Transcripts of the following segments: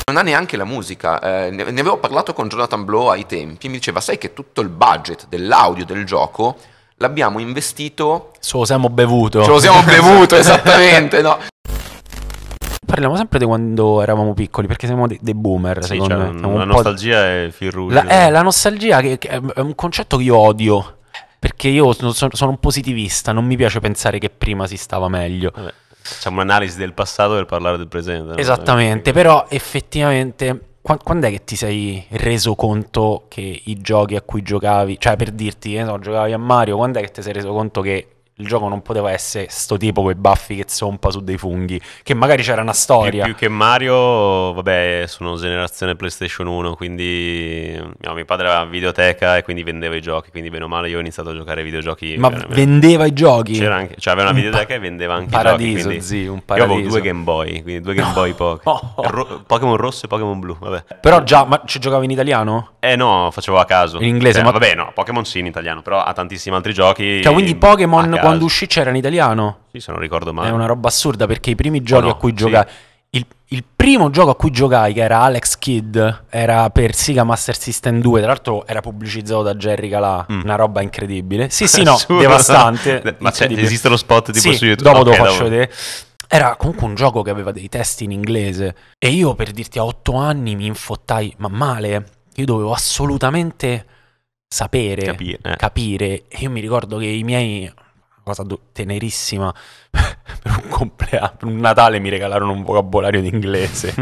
Non ha neanche la musica, ne avevo parlato con Jonathan Blow ai tempi, mi diceva, sai che tutto il budget dell'audio del gioco l'abbiamo investito... Ce lo siamo bevuto. Ce lo siamo bevuto, esattamente, no? Parliamo sempre di quando eravamo piccoli, perché siamo dei boomer, Sì, secondo cioè, me. la nostalgia è il fil rouge. La nostalgia che è un concetto che io odio, perché io sono un positivista, non mi piace pensare che prima si stava meglio. Vabbè, facciamo un'analisi del passato per parlare del presente. No? Esattamente, però effettivamente quando è che ti sei reso conto che i giochi a cui giocavi, cioè per dirti, giocavi a Mario, quando è che ti sei reso conto che il gioco non poteva essere sto tipo con i baffi che zompa su dei funghi, che magari c'era una storia. Più che Mario, vabbè, sono generazione PlayStation 1, quindi mio padre aveva videoteca e quindi vendeva i giochi, quindi bene o male io ho iniziato a giocare ai videogiochi. Ma vendeva i giochi? C'era anche, cioè aveva una videoteca e vendeva anche paradiso, i giochi. Zii, un Io paradiso. avevo 2 Game Boy, quindi 2 Game Boy Pokémon rosso e Pokémon blu, vabbè. Però già, ma ci giocavi in italiano? No, facevo a caso. In inglese? Cioè, vabbè, no, Pokémon sì in italiano, però ha tantissimi altri giochi. Cioè, quindi Pokémon quando uscì c'era in italiano? Sì, se non ricordo male. È una roba assurda, perché i primi giochi a cui sì. giocai... Il primo gioco a cui giocai, che era Alex Kidd, era per Sega Master System 2, tra l'altro era pubblicizzato da Jerry Calà, una roba incredibile. Sì, no, devastante. Ma esiste lo spot tipo su YouTube? Dopo te lo faccio vedere. Era comunque un gioco che aveva dei testi in inglese e io, per dirti, a 8 anni mi infottai, ma male. Io dovevo assolutamente sapere, capire. E io mi ricordo che i miei, una cosa tenerissima, per un compleanno, per un Natale mi regalarono un vocabolario di inglese.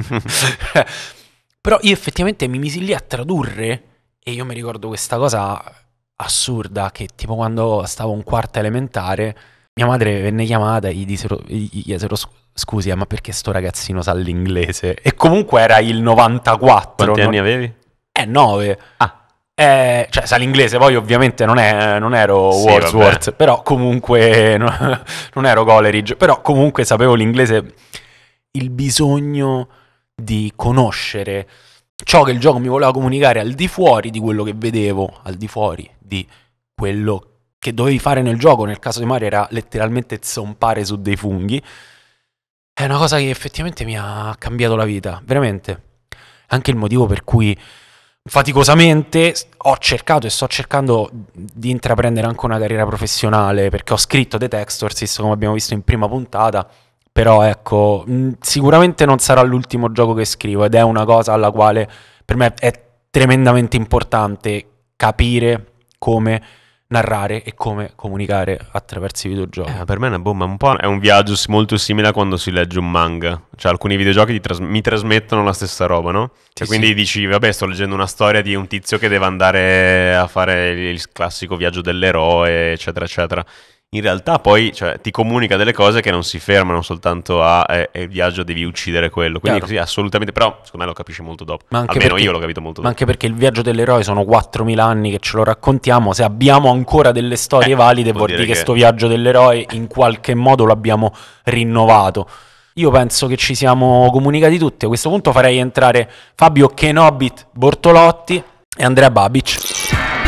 Però io effettivamente mi misi lì a tradurre e io mi ricordo questa cosa assurda, che tipo quando stavo in quarta elementare mia madre venne chiamata e gli chiesero scusi, ma perché sto ragazzino sa l'inglese? E comunque era il 94. Quanti anni avevi? 9. Cioè sa l'inglese, poi ovviamente non ero Sì, Wordsworth, vabbè. però comunque non ero Coleridge, però comunque sapevo l'inglese, il bisogno di conoscere ciò che il gioco mi voleva comunicare al di fuori di quello che vedevo, al di fuori di quello che dovevi fare nel gioco. Nel caso di Mario era letteralmente zompare su dei funghi. È una cosa che effettivamente mi ha cambiato la vita, veramente. Anche il motivo per cui faticosamente ho cercato e sto cercando di intraprendere anche una carriera professionale, perché ho scritto The Textorsis, come abbiamo visto in prima puntata. Però ecco, sicuramente non sarà l'ultimo gioco che scrivo, ed è una cosa alla quale per me è tremendamente importante capire come narrare e come comunicare attraverso i videogiochi. Per me è una bomba, un po' è un viaggio molto simile a quando si legge un manga. Cioè alcuni videogiochi mi trasmettono la stessa roba, no? Cioè, quindi dici, vabbè, sto leggendo una storia di un tizio che deve andare a fare il classico viaggio dell'eroe, eccetera, eccetera. In realtà poi, cioè, ti comunica delle cose che non si fermano soltanto a il viaggio devi uccidere quello. Quindi sì, assolutamente, però secondo me lo capisci molto dopo. Almeno io l'ho capito molto dopo. Ma anche perché il viaggio dell'eroe sono 4.000 anni che ce lo raccontiamo. Se abbiamo ancora delle storie valide, vuol dire che sto viaggio dell'eroe in qualche modo l'abbiamo rinnovato. Io penso che ci siamo comunicati tutti. A questo punto farei entrare Fabio Kenobit Bortolotti e Andrea Babic.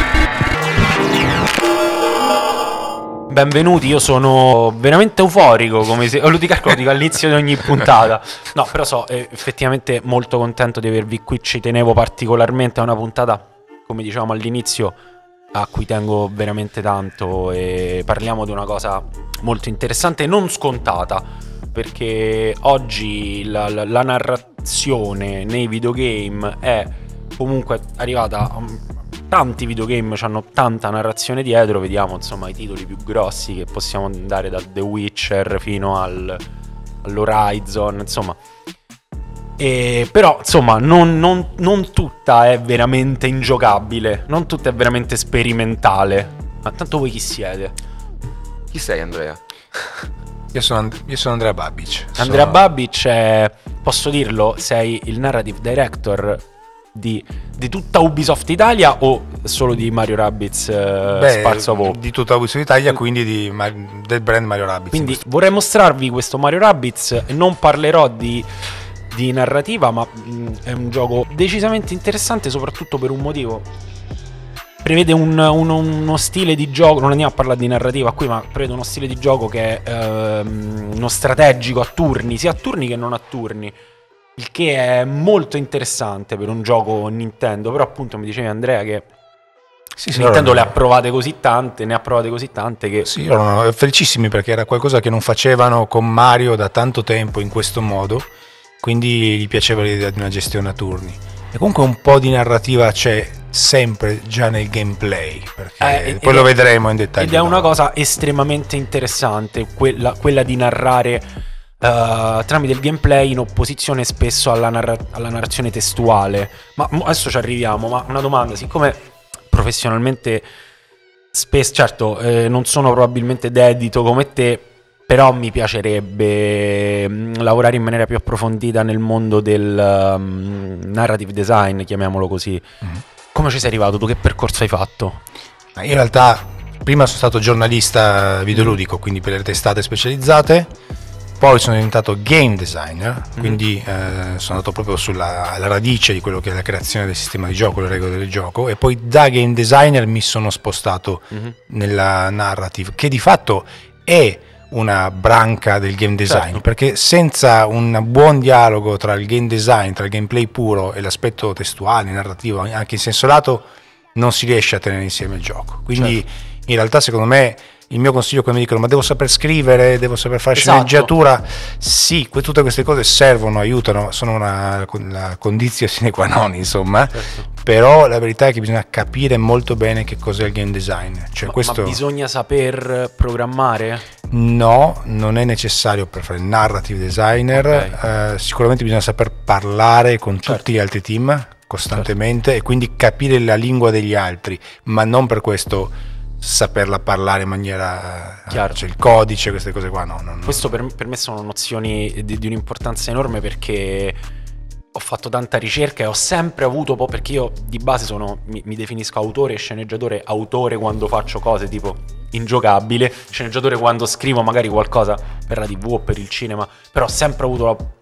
Benvenuti, io sono veramente euforico, come se lo dico all'inizio di ogni puntata. No, però so effettivamente molto contento di avervi qui, ci tenevo particolarmente a una puntata, come dicevamo all'inizio, a cui tengo veramente tanto, e parliamo di una cosa molto interessante e non scontata, perché oggi la narrazione nei videogame è comunque arrivata. Tanti videogame hanno tanta narrazione dietro, vediamo insomma i titoli più grossi che possiamo andare da The Witcher fino all'Horizon, insomma. Però insomma non tutta è veramente ingiocabile, non tutta è veramente sperimentale. Ma tanto voi chi siete? Chi sei, Andrea? Io sono Andrea Babic. Andrea Babic è, posso dirlo, sei il narrative director di tutta Ubisoft Italia o solo di Mario Rabbids sparso a voi? Di tutta Ubisoft Italia, quindi del brand Mario Rabbids. Quindi vorrei mostrarvi questo Mario Rabbids e non parlerò di narrativa, ma è un gioco decisamente interessante, soprattutto per un motivo. Prevede uno stile di gioco, non andiamo a parlare di narrativa qui, ma prevede uno stile di gioco che è uno strategico a turni, sia a turni che non a turni, il che è molto interessante per un gioco Nintendo, però appunto mi dicevi Andrea che Nintendo ne ha provate così tante che... Sì, erano felicissimi perché era qualcosa che non facevano con Mario da tanto tempo in questo modo, quindi gli piaceva l'idea di una gestione a turni. E comunque un po' di narrativa c'è sempre già nel gameplay, perché poi lo vedremo in dettaglio. Ed è una cosa estremamente interessante, quella di narrare tramite il gameplay in opposizione spesso alla narrazione testuale. Ma adesso ci arriviamo, ma una domanda, siccome professionalmente spesso, certo, non sono probabilmente dedito come te, però mi piacerebbe lavorare in maniera più approfondita nel mondo del narrative design, chiamiamolo così. Come ci sei arrivato? Tu che percorso hai fatto? In realtà prima sono stato giornalista videoludico, quindi per le testate specializzate, poi sono diventato game designer, quindi sono andato proprio alla radice di quello che è la creazione del sistema di gioco, le regole del gioco, e poi da game designer mi sono spostato nella narrative, che di fatto è una branca del game design, certo, perché senza un buon dialogo tra il game design, tra il gameplay puro e l'aspetto testuale, narrativo, anche in senso lato, non si riesce a tenere insieme il gioco. Quindi certo, in realtà secondo me il mio consiglio, come mi dicono, ma devo saper scrivere, devo saper fare sceneggiatura, sì, tutte queste cose servono, aiutano, sono la condizione sine qua non, insomma, certo, però la verità è che bisogna capire molto bene che cos'è il game design. Cioè, ma bisogna saper programmare? No, non è necessario per fare il narrative designer, sicuramente bisogna saper parlare con tutti gli altri team costantemente, e quindi capire la lingua degli altri, ma non per questo saperla parlare in maniera cioè il codice, queste cose qua no. Questo per me sono nozioni di un'importanza enorme, perché ho fatto tanta ricerca e ho sempre avuto perché io di base mi definisco autore e sceneggiatore. Autore quando faccio cose tipo ingiocabile, sceneggiatore quando scrivo magari qualcosa per la TV o per il cinema, però ho sempre avuto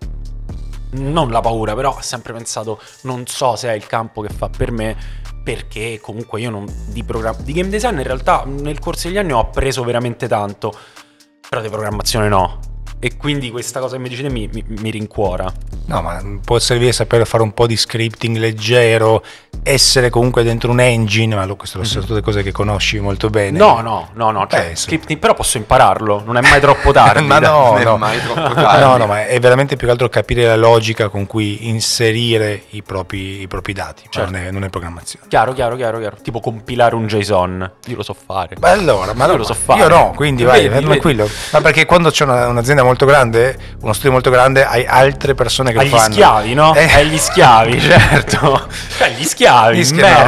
non la paura, però ho sempre pensato non so se è il campo che fa per me, perché comunque io di game design in realtà nel corso degli anni ho appreso veramente tanto, però di programmazione no, e quindi questa cosa che mi dici mi rincuora. No, ma può servire sapere fare un po' di scripting leggero, essere comunque dentro un engine, ma queste sono tutte cose che conosci molto bene. No, cioè, scripting, però posso impararlo, non è mai troppo tardi. Ma non è mai troppo tardi. No, ma è veramente più che altro capire la logica con cui inserire i propri dati, certo, non è programmazione. Chiaro, tipo compilare un JSON, io lo so fare. Beh, allora, ma io lo so fare. Io no, quindi vai tranquillo. Ma perché quando c'è un'azienda molto grande, uno studio molto grande, hai altre persone che lo fanno. Agli schiavi, no? Agli schiavi, certo. Gli schiavi,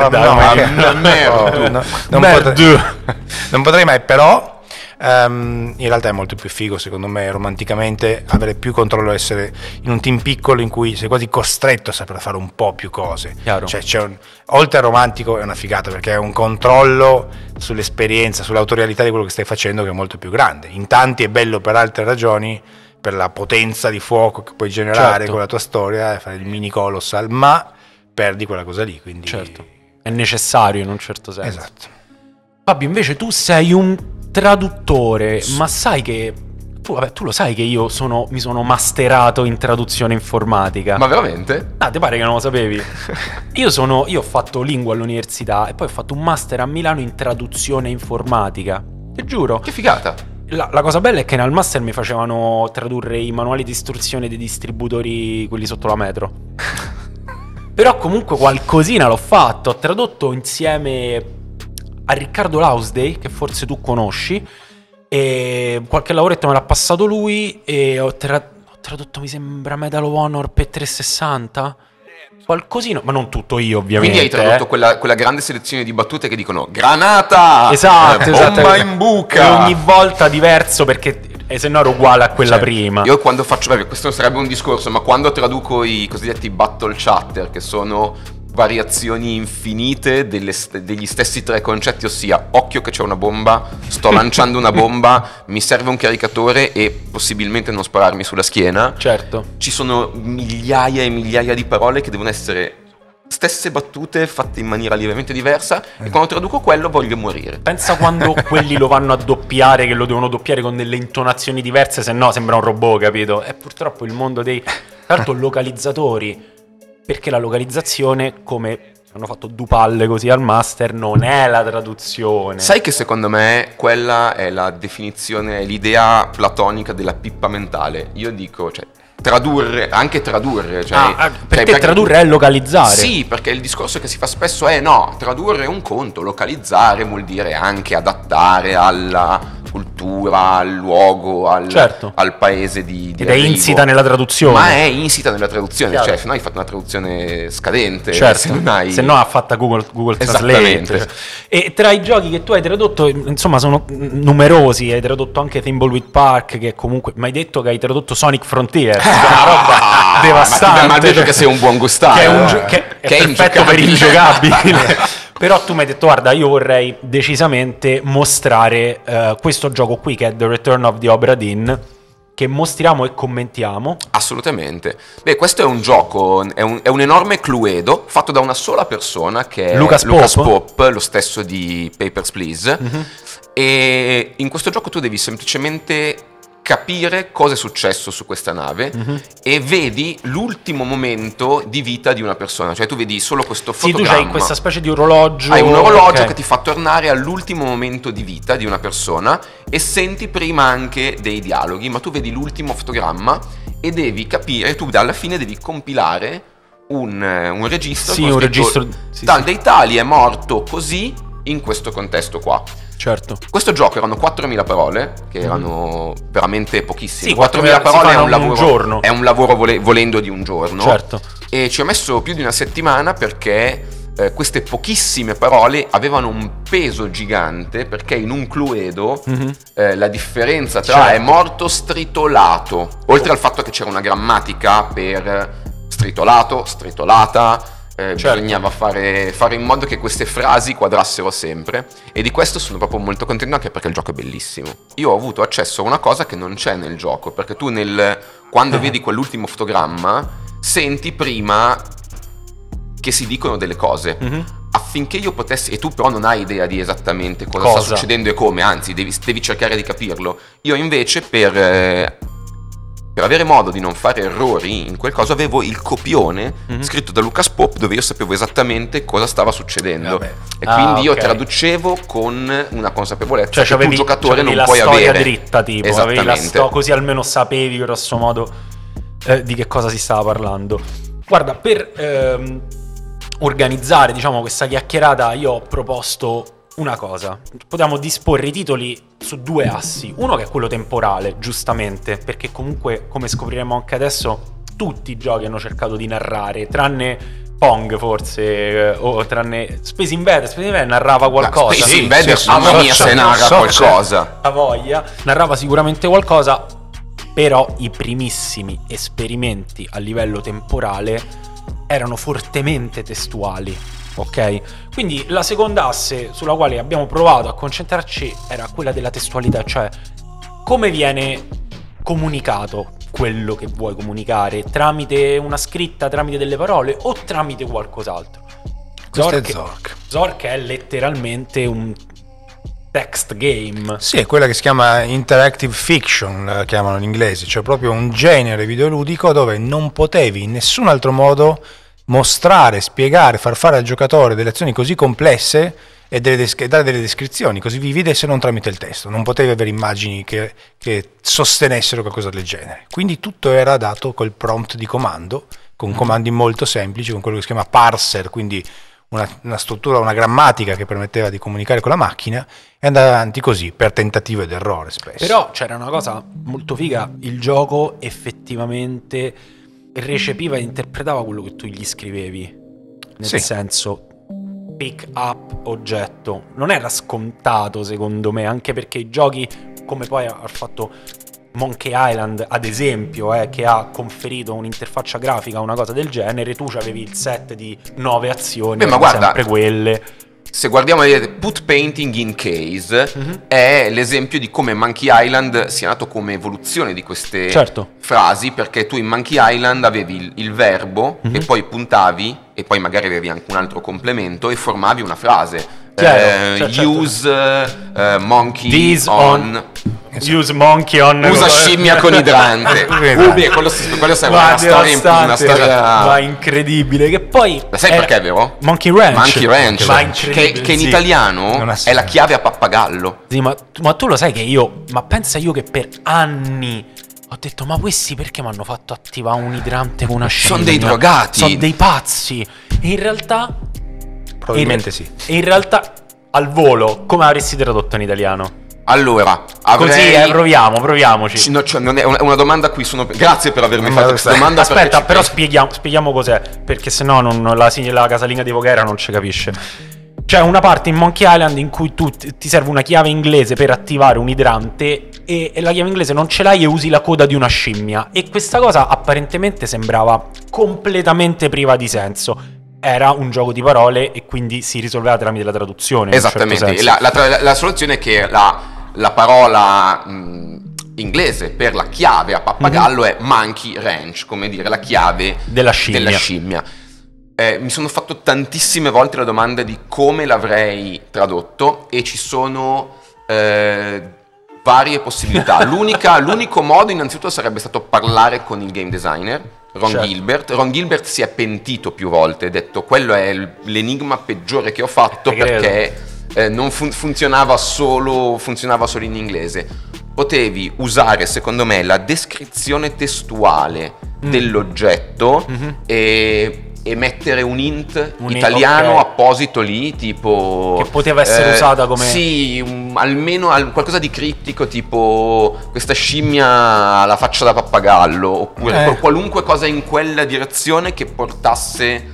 non potrei mai, però in realtà è molto più figo, secondo me, romanticamente, avere più controllo, essere in un team piccolo in cui sei quasi costretto a saper fare un po' più cose. Chiaro. Cioè oltre al romantico è una figata, perché è un controllo sull'esperienza, sull'autorialità di quello che stai facendo, che è molto più grande. In tanti è bello per altre ragioni, per la potenza di fuoco che puoi generare, certo, con la tua storia, fare il mini colossal, ma perdi quella cosa lì, quindi certo, è necessario in un certo senso. Esatto. Fabio, invece tu sei un traduttore, ma sai che tu lo sai che io mi sono masterato in traduzione informatica. Ma veramente? Ah, ti pare che non lo sapevi? Io ho fatto lingua all'università e poi ho fatto un master a Milano in traduzione informatica. Ti giuro. Che figata. La cosa bella è che nel master mi facevano tradurre i manuali di istruzione dei distributori, quelli sotto la metro. Però comunque qualcosina l'ho fatto. Ho tradotto insieme a Riccardo Lausdey, che forse tu conosci, e qualche lavoretto me l'ha passato lui, e ho tradotto, mi sembra, Medal of Honor per 360. Qualcosina, ma non tutto io, ovviamente. Quindi hai tradotto quella grande selezione di battute che dicono granata, bomba in buca, e ogni volta diverso, perché se no era uguale a quella prima. Io quando faccio, questo sarebbe un discorso, ma quando traduco i cosiddetti battle chatter, che sono variazioni infinite degli stessi tre concetti, ossia occhio che c'è una bomba, sto lanciando una bomba, mi serve un caricatore e possibilmente non spararmi sulla schiena. Certo. Ci sono migliaia e migliaia di parole che devono essere stesse battute fatte in maniera lievemente diversa, e quando traduco quello voglio morire. Pensa quando quelli lo vanno a doppiare, che lo devono doppiare con delle intonazioni diverse, se no sembra un robot, capito? È purtroppo il mondo dei... Tra l'altro localizzatori, perché la localizzazione, come hanno fatto due palle così al master, non è la traduzione. Sai che secondo me quella è la definizione, l'idea platonica della pippa mentale. Io dico, cioè, tradurre, cioè, perché tradurre è localizzare. Sì, perché il discorso che si fa spesso è no, tradurre è un conto, localizzare vuol dire anche adattare alla cultura, al luogo, al paese di ed è insita nella traduzione. Ma è insita nella traduzione, Chiaro. cioè se no hai fatto una traduzione scadente, certo. se no ha fatta Google Translate. Cioè. E tra i giochi che tu hai tradotto, insomma, sono numerosi. Hai tradotto anche Thimbleweed Park, che comunque mi hai detto che hai tradotto Sonic Frontier, che è una roba devastante. Ma vedo che sei un buon gustaio, che è perfetto per ingiocabile. Però tu mi hai detto, guarda, io vorrei decisamente mostrare questo gioco qui, che è The Return of the Obra Dinn, che mostriamo e commentiamo. Assolutamente. Beh, questo è un gioco, è un enorme cluedo fatto da una sola persona, che è Lucas Pope, lo stesso di Papers, Please. E in questo gioco tu devi semplicemente capire cosa è successo su questa nave e vedi l'ultimo momento di vita di una persona, cioè tu vedi solo questo fotogramma. Sì, tu c'hai questa specie di orologio. Hai un orologio che ti fa tornare all'ultimo momento di vita di una persona e senti prima anche dei dialoghi, ma tu vedi l'ultimo fotogramma e devi capire, tu alla fine devi compilare un registro. Sì, un registro. Dei tali è morto così in questo contesto qua. Certo. Questo gioco erano 4.000 parole, che erano veramente pochissime. Sì, 4.000 parole un giorno. È un lavoro volendo di un giorno. Certo. E ci ho messo più di una settimana perché queste pochissime parole avevano un peso gigante, perché in un cluedo la differenza tra è morto stritolato, oltre al fatto che c'era una grammatica per stritolato, stritolata. Bisognava fare in modo che queste frasi quadrassero sempre, e di questo sono proprio molto contento, anche perché il gioco è bellissimo. Io ho avuto accesso a una cosa che non c'è nel gioco, perché tu quando vedi quell'ultimo fotogramma senti prima che si dicono delle cose affinché io potessi, e tu però non hai idea di esattamente cosa sta succedendo e come, anzi devi cercare di capirlo. Io invece per avere modo di non fare errori in quel caso avevo il copione scritto da Lucas Pope, dove io sapevo esattamente cosa stava succedendo. E quindi io traducevo con una consapevolezza che tu giocatore non puoi avere. C'avevi la storia dritta, tipo, esattamente. Così almeno sapevi grosso modo di che cosa si stava parlando. Guarda, per organizzare, diciamo, questa chiacchierata, io ho proposto una cosa: potevamo disporre i titoli su due assi, uno che è quello temporale, giustamente, perché comunque, come scopriremo anche adesso, tutti i giochi hanno cercato di narrare, tranne Pong forse, o tranne Space Invader narrava qualcosa. Space Invader se narra qualcosa. A voglia, narrava sicuramente qualcosa, però i primissimi esperimenti a livello temporale erano fortemente testuali. Ok, quindi la seconda asse sulla quale abbiamo provato a concentrarci era quella della testualità, cioè come viene comunicato quello che vuoi comunicare, tramite una scritta, tramite delle parole o tramite qualcos'altro. Zork è letteralmente un text game. Sì, è quella che si chiama interactive fiction, la chiamano in inglese, cioè proprio un genere videoludico dove non potevi in nessun altro modo mostrare, spiegare, far fare al giocatore delle azioni così complesse e dare delle descrizioni così vivide, se non tramite il testo. Non potevi avere immagini che sostenessero qualcosa del genere. Quindi tutto era dato col prompt di comando, con comandi molto semplici, con quello che si chiama parser, quindi una struttura, una grammatica che permetteva di comunicare con la macchina, e andare avanti così, per tentativo ed errore spesso. Però c'era una cosa molto figa: il gioco effettivamente recepiva e interpretava quello che tu gli scrivevi, nel senso, pick up oggetto non era scontato, secondo me, anche perché i giochi, come poi ha fatto Monkey Island ad esempio, che ha conferito un'interfaccia grafica, una cosa del genere, tu avevi il set di 9 azioni, ma guarda, sempre quelle. se guardiamo Put Painting in Case, è l'esempio di come Monkey Island sia nato come evoluzione di queste frasi, perché tu in Monkey Island avevi il verbo e poi puntavi e poi magari avevi anche un altro complemento e formavi una frase. Use monkey on. Use monkey on. Usa scimmia con idrante. Quello sarà una storia ma incredibile. Che poi sai perché, vero? Monkey Ranch, che in italiano è la chiave a pappagallo. Sì, ma tu lo sai che pensa io che per anni ho detto, ma questi perché mi hanno fatto attivare un idrante con una scimmia? Sono dei drogati, sono dei pazzi. E in realtà probabilmente sì. E in realtà al volo come avresti tradotto in italiano? Allora, così proviamoci. No, cioè, non è una domanda a cui grazie per avermi fatto questa domanda. Aspetta, però spieghiamo cos'è, perché sennò la casalinga di Voghera non ci capisce. C'è una parte in Monkey Island in cui tu ti serve una chiave inglese per attivare un idrante e la chiave inglese non ce l'hai e usi la coda di una scimmia. E questa cosa apparentemente sembrava completamente priva di senso. Era un gioco di parole e quindi si risolveva tramite la traduzione. Esattamente, in un certo senso. La soluzione è che la parola inglese per la chiave a pappagallo è Monkey Ranch, come dire la chiave della scimmia. Mi sono fatto tantissime volte la domanda di come l'avrei tradotto e ci sono varie possibilità. L'unico modo innanzitutto sarebbe stato parlare con il game designer Ron Gilbert. Ron Gilbert si è pentito più volte, ha detto quello è l'enigma peggiore che ho fatto perché non funzionava solo in inglese. Potevi usare secondo me la descrizione testuale dell'oggetto e mettere un hint italiano apposito lì, tipo che poteva essere usata come almeno qualcosa di criptico, tipo questa scimmia ha la faccia da pappagallo, oppure qualunque cosa in quella direzione che portasse,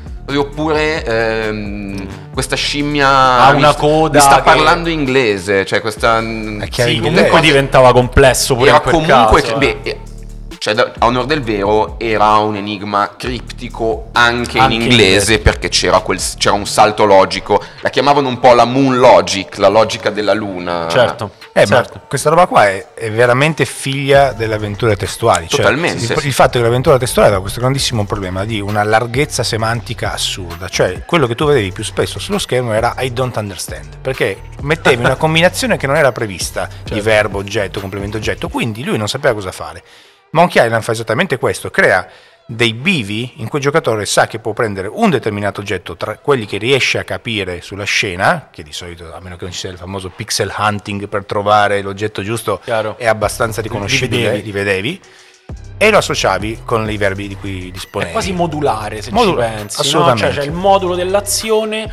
oppure questa scimmia ha una coda, mi sta parlando inglese, cioè questa comunque diventava complesso pure era comunque cioè, a onor del vero, era un enigma criptico anche in inglese, perché c'era un salto logico. La chiamavano un po' la moon logic, la logica della luna. Certo. Ma questa roba qua è veramente figlia delle avventure testuali. Totalmente. Cioè, il fatto che l'avventura testuale aveva questo grandissimo problema di una larghezza semantica assurda. Cioè, quello che tu vedevi più spesso sullo schermo era I don't understand, perché mettevi una combinazione che non era prevista di verbo, oggetto, complemento, oggetto, quindi lui non sapeva cosa fare. Monkey Island fa esattamente questo, crea dei bivi in cui il giocatore sa che può prendere un determinato oggetto tra quelli che riesce a capire sulla scena, che di solito, a meno che non ci sia il famoso pixel hunting per trovare l'oggetto giusto, è abbastanza riconoscibile, li vedevi, e lo associavi con i verbi di cui disponevi. È quasi modulare, se ci pensi. Assolutamente. No? Cioè, c'è il modulo dell'azione,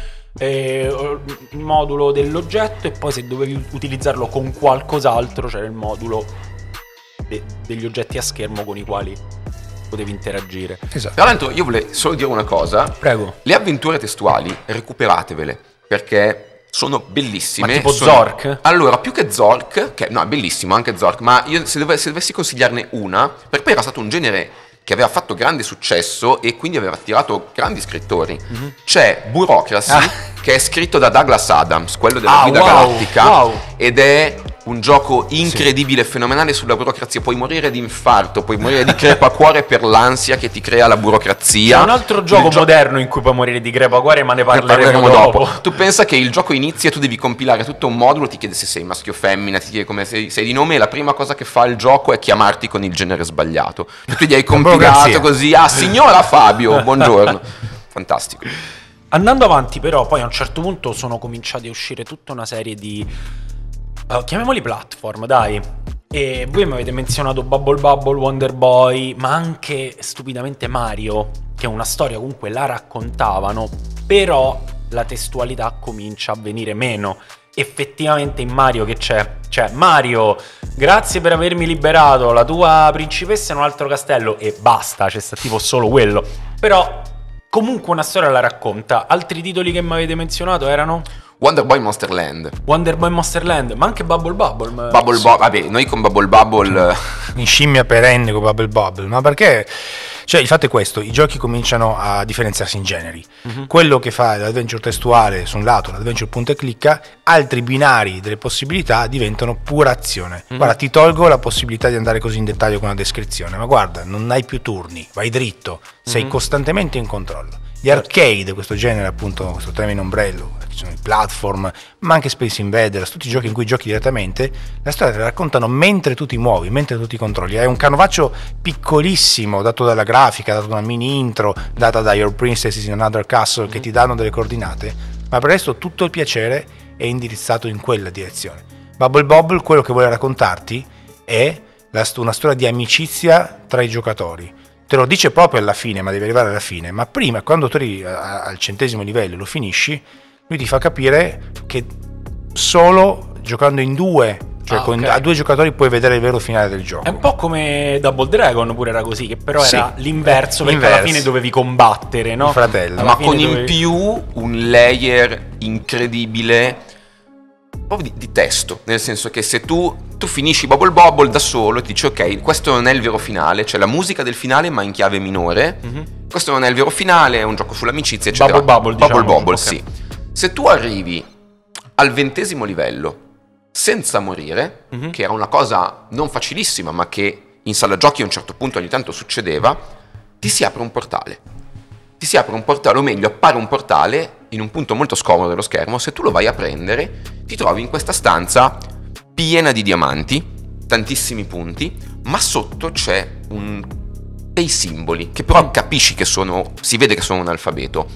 il modulo dell'oggetto, e poi se dovevi utilizzarlo con qualcos'altro c'era il modulo degli oggetti a schermo con i quali potevi interagire. Esatto. Tra l'altro io volevo solo dire una cosa. Prego. Le avventure testuali recuperatevele, perché sono bellissime. Ma tipo Zork? Allora, più che Zork, che no, è bellissimo anche Zork, ma io se dovessi consigliarne una, perché poi era stato un genere che aveva fatto grande successo e quindi aveva attirato grandi scrittori. C'è Bureaucracy, che è scritto da Douglas Adams, quello della Guida Galattica, ed è un gioco incredibile, fenomenale sulla burocrazia. Puoi morire di infarto, puoi morire di crepacuore per l'ansia che ti crea la burocrazia. C'è un altro gioco moderno in cui puoi morire di crepacuore, ma ne parleremo dopo. Tu pensa che il gioco inizia e tu devi compilare tutto un modulo, ti chiede se sei maschio o femmina, ti chiede come sei di nome, e la prima cosa che fa il gioco è chiamarti con il genere sbagliato. Tu gli hai compilato così, signora Fabio, buongiorno. Fantastico. Andando avanti però, poi a un certo punto sono cominciati a uscire tutta una serie di chiamiamoli platform, dai. E voi mi avete menzionato Bubble Bubble, Wonder Boy, ma anche stupidamente Mario, che una storia comunque la raccontavano, però la testualità comincia a venire meno. Effettivamente in Mario che c'è? Cioè, Mario, grazie per avermi liberato, la tua principessa è un altro castello, e basta, c'è sta tipo solo quello. Però comunque una storia la racconta. Altri titoli che mi avete menzionato erano? Wonder Boy Monster Land, ma anche Bubble Bubble. Vabbè, noi con Bubble Bubble in scimmia perenne con Bubble Bubble, ma perché Cioè il fatto è questo, i giochi cominciano a differenziarsi in generi. Quello che fa l'adventure testuale su un lato, l'adventure punta e clicca, altri binari delle possibilità diventano pura azione. Guarda, ti tolgo la possibilità di andare così in dettaglio con una descrizione, ma guarda, non hai più turni, vai dritto, sei costantemente in controllo. Gli arcade, questo genere appunto, questo termine ombrello, ci sono i platform, ma anche Space Invaders, tutti i giochi in cui giochi direttamente, la storia te la raccontano mentre tu ti muovi, mentre tu ti controlli. È un canovaccio piccolissimo, dato dalla grafica, dato da una mini intro, data da Your Princess is in Another Castle, che ti danno delle coordinate, ma per il resto tutto il piacere è indirizzato in quella direzione. Bubble Bobble, quello che vuole raccontarti è una storia di amicizia tra i giocatori. Te lo dice proprio alla fine, ma devi arrivare alla fine. Ma prima, quando tu arrivi al 100° livello e lo finisci, lui ti fa capire che solo giocando in due, cioè a 2 giocatori, puoi vedere il vero finale del gioco. È un po' come Double Dragon, pure era così, che però era l'inverso, perché alla fine dovevi combattere, no? Il fratello. Ma con in più un layer incredibile proprio di testo, nel senso che se tu finisci Bubble Bobble da solo e ti dici ok, questo non è il vero finale, c'è la musica del finale ma in chiave minore, questo non è il vero finale, è un gioco sull'amicizia, eccetera. Bubble Bobble, okay. Sì. Se tu arrivi al 20° livello senza morire, che era una cosa non facilissima ma che in sala giochi a un certo punto ogni tanto succedeva, ti si apre un portale. Ti si apre un portale, o meglio, appare un portale in un punto molto scomodo dello schermo. Se tu lo vai a prendere, ti trovi in questa stanza piena di diamanti, tantissimi punti, ma sotto c'è dei simboli, che però capisci che si vede che sono un alfabeto.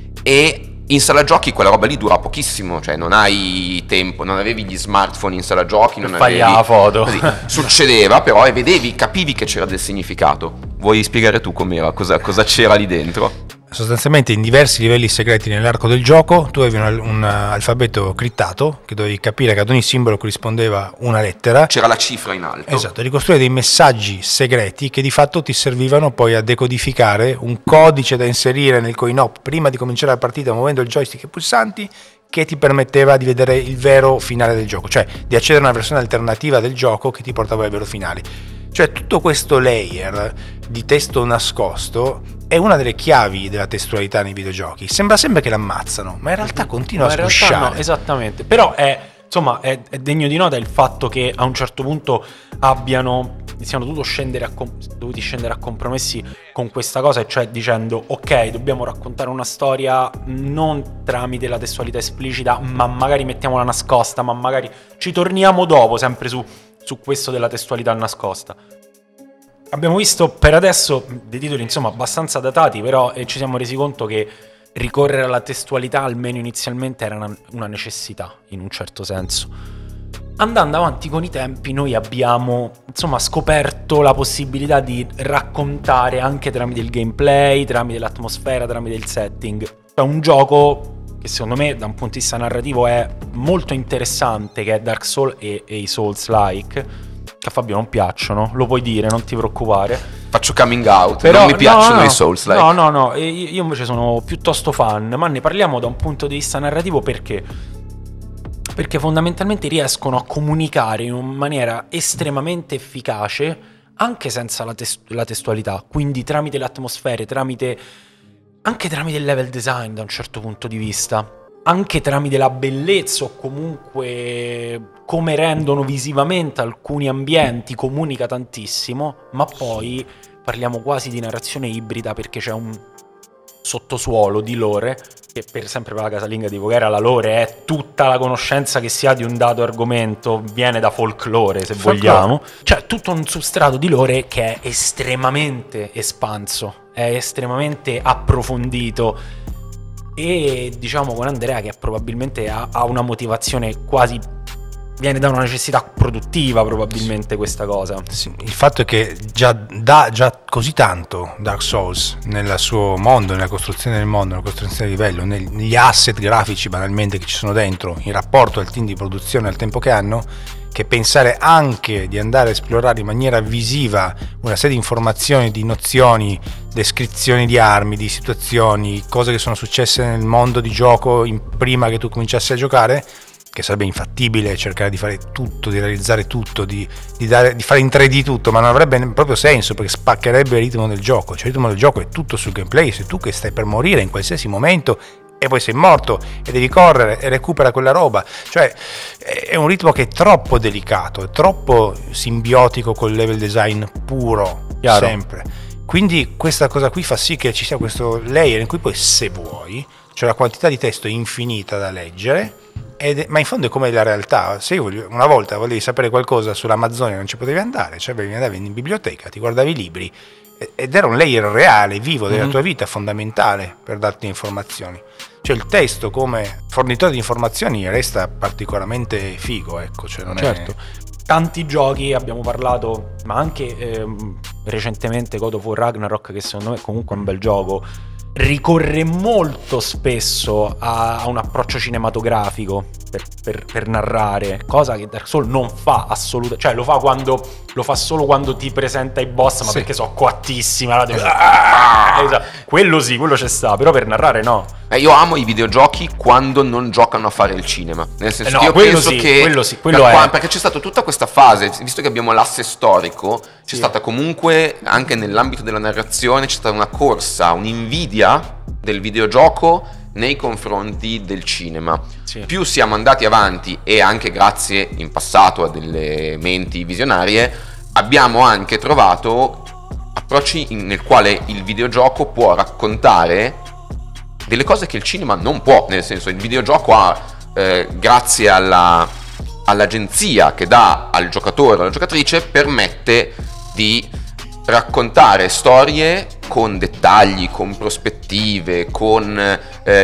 E in sala giochi quella roba lì dura pochissimo, cioè non hai tempo, non avevi gli smartphone in sala giochi, non fai avevi la foto. Così. Succedeva però, e capivi che c'era del significato. Vuoi spiegare tu com'era, cosa c'era lì dentro? Sostanzialmente in diversi livelli segreti nell'arco del gioco tu avevi un alfabeto crittato che dovevi capire che ad ogni simbolo corrispondeva una lettera. C'era la cifra in alto. Esatto, ricostruire dei messaggi segreti che di fatto ti servivano poi a decodificare un codice da inserire nel coin-op prima di cominciare la partita muovendo il joystick e i pulsanti, che ti permetteva di vedere il vero finale del gioco, cioè di accedere a una versione alternativa del gioco che ti portava al vero finale. Cioè tutto questo layer di testo nascosto è una delle chiavi della testualità nei videogiochi. Sembra sempre che l'ammazzano, ma in realtà continua a sgusciare. No, esattamente. Però è degno di nota il fatto che a un certo punto siano dovuti scendere a compromessi con questa cosa, e cioè dicendo ok, dobbiamo raccontare una storia non tramite la testualità esplicita, ma magari mettiamola nascosta, ma magari ci torniamo dopo sempre su questo della testualità nascosta. Abbiamo visto per adesso dei titoli insomma abbastanza datati, però ci siamo resi conto che ricorrere alla testualità almeno inizialmente era una necessità in un certo senso. Andando avanti con i tempi noi abbiamo insomma scoperto la possibilità di raccontare anche tramite il gameplay, tramite l'atmosfera, tramite il setting. È un gioco che secondo me da un punto di vista narrativo è molto interessante, che è Dark Souls e i Souls-like, che a Fabio non piacciono, lo puoi dire, non ti preoccupare. Faccio coming out, però non mi piacciono i Souls-like. No, io invece sono piuttosto fan, ma ne parliamo da un punto di vista narrativo perché fondamentalmente riescono a comunicare in una maniera estremamente efficace anche senza la testualità, quindi tramite le atmosfere, anche tramite il level design da un certo punto di vista, anche tramite la bellezza o comunque come rendono visivamente alcuni ambienti, comunica tantissimo, ma poi parliamo quasi di narrazione ibrida perché c'è un sottosuolo di lore che sempre per la casalinga di Voghera la lore è tutta la conoscenza che si ha di un dato argomento, viene da folklore se vogliamo, cioè tutto un substrato di lore che è estremamente espanso, è estremamente approfondito. E diciamo con Andrea che probabilmente ha una motivazione quasi, viene da una necessità produttiva probabilmente questa cosa. Sì, il fatto è che dà già così tanto Dark Souls nel suo mondo, nella costruzione del mondo, nella costruzione di livello, negli asset grafici banalmente che ci sono dentro, in rapporto al team di produzione, al tempo che hanno, che pensare anche di andare a esplorare in maniera visiva una serie di informazioni, di nozioni, descrizioni di armi, di situazioni, cose che sono successe nel mondo di gioco prima che tu cominciassi a giocare, che sarebbe infattibile cercare di fare tutto, di realizzare tutto, di fare in 3D tutto, ma non avrebbe proprio senso, perché spaccherebbe il ritmo del gioco. Cioè il ritmo del gioco è tutto sul gameplay, sei tu che stai per morire in qualsiasi momento e poi sei morto e devi correre e recupera quella roba. Cioè è un ritmo che è troppo delicato, è troppo simbiotico col level design puro. Chiaro. Sempre. Quindi questa cosa qui fa sì che ci sia questo layer in cui poi, se vuoi, cioè la quantità di testo è infinita da leggere, ma in fondo è come la realtà. Se io una volta volevi sapere qualcosa sull'Amazzonia non ci potevi andare, cioè andavi in biblioteca, ti guardavi i libri ed era un layer reale, vivo della tua vita, fondamentale per darti informazioni. Cioè il testo come fornitore di informazioni resta particolarmente figo, ecco, cioè non certo. Tanti giochi abbiamo parlato, ma anche recentemente God of War Ragnarok, che secondo me è comunque un bel gioco, ricorre molto spesso a un approccio cinematografico per narrare, cosa che Dark Souls non fa assolutamente. Cioè lo fa solo quando ti presenta i boss, ma perché sono coattissimi, allora quello sì, quello c'è sta, però per narrare no. Io amo i videogiochi quando non giocano a fare il cinema, nel senso che io quello penso sì, che quello è. perché c'è stata tutta questa fase, visto che abbiamo l'asse storico, c'è stata comunque anche nell'ambito della narrazione, c'è stata una corsa, un'invidia del videogioco nei confronti del cinema. Più siamo andati avanti, e anche grazie in passato a delle menti visionarie, abbiamo anche trovato approcci nel quale il videogioco può raccontare delle cose che il cinema non può, nel senso il videogioco ha, grazie all'agenzia che dà al giocatore o alla giocatrice, permette di raccontare storie con dettagli, con prospettive, con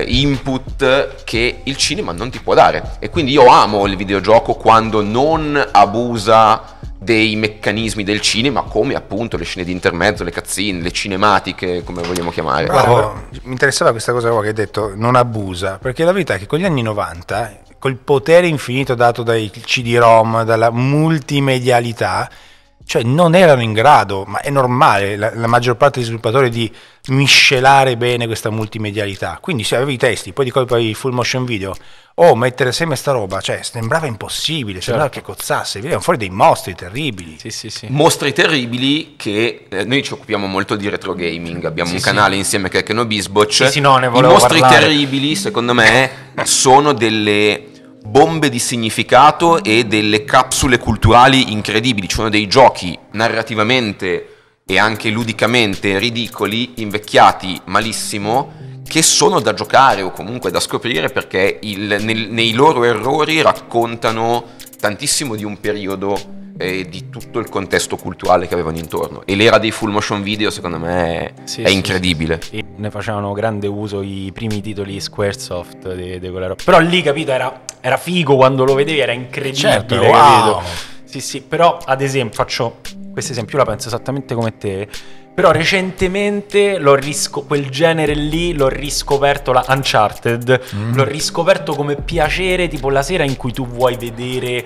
input che il cinema non ti può dare. E quindi io amo il videogioco quando non abusa dei meccanismi del cinema, come appunto le scene di intermezzo, le cutscene, le cinematiche, come vogliamo chiamare. Bravo. Mi interessava questa cosa qua che hai detto, non abusa, perché la verità è che con gli anni 90, col potere infinito dato dai CD-ROM, dalla multimedialità, cioè non erano in grado, ma è normale, la maggior parte degli sviluppatori, di miscelare bene questa multimedialità. Quindi se avevi i testi, poi di colpo avevi full motion video, mettere assieme sta roba, cioè sembrava impossibile, sembrava che cozzasse, venivano fuori dei mostri terribili. Sì. Mostri terribili che noi ci occupiamo molto di retro gaming, abbiamo un canale insieme che è Kenobisboch. No, ne I volevo mostri parlare. terribili, secondo me, sono delle bombe di significato e delle capsule culturali incredibili. Ci sono dei giochi narrativamente e anche ludicamente ridicoli, invecchiati malissimo, che sono da giocare o comunque da scoprire, perché nei loro errori raccontano tantissimo di un periodo e di tutto il contesto culturale che avevano intorno. E l'era dei full motion video secondo me è incredibile. Sì. Ne facevano grande uso i primi titoli Squaresoft di quella roba. Però lì, capito, era figo quando lo vedevi, era incredibile, certo, capito? Sì, però ad esempio, faccio questo esempio, io la penso esattamente come te. Però recentemente quel genere lì l'ho riscoperto, la Uncharted, l'ho riscoperto come piacere, tipo la sera in cui tu vuoi vedere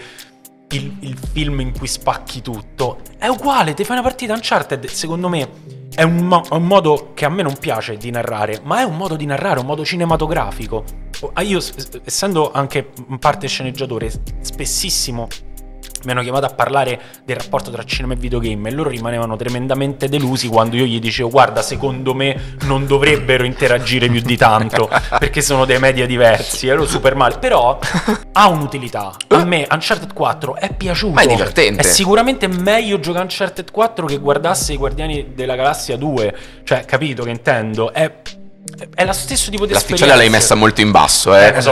il film in cui spacchi tutto. È uguale, ti fai una partita Uncharted, secondo me è un modo che a me non piace di narrare, ma è un modo di narrare, un modo cinematografico. Io, essendo anche in parte sceneggiatore, spessissimo mi hanno chiamato a parlare del rapporto tra cinema e videogame, e loro rimanevano tremendamente delusi quando io gli dicevo: guarda, secondo me non dovrebbero interagire più di tanto perché sono dei media diversi. Ero super male, però ha un'utilità. A me Uncharted 4 è piaciuto, ma è divertente, è sicuramente meglio giocare Uncharted 4 che guardasse i Guardiani della Galassia 2. Cioè, capito che intendo? È lo stesso tipo di esperienza. L'asticella l'hai messa molto in basso,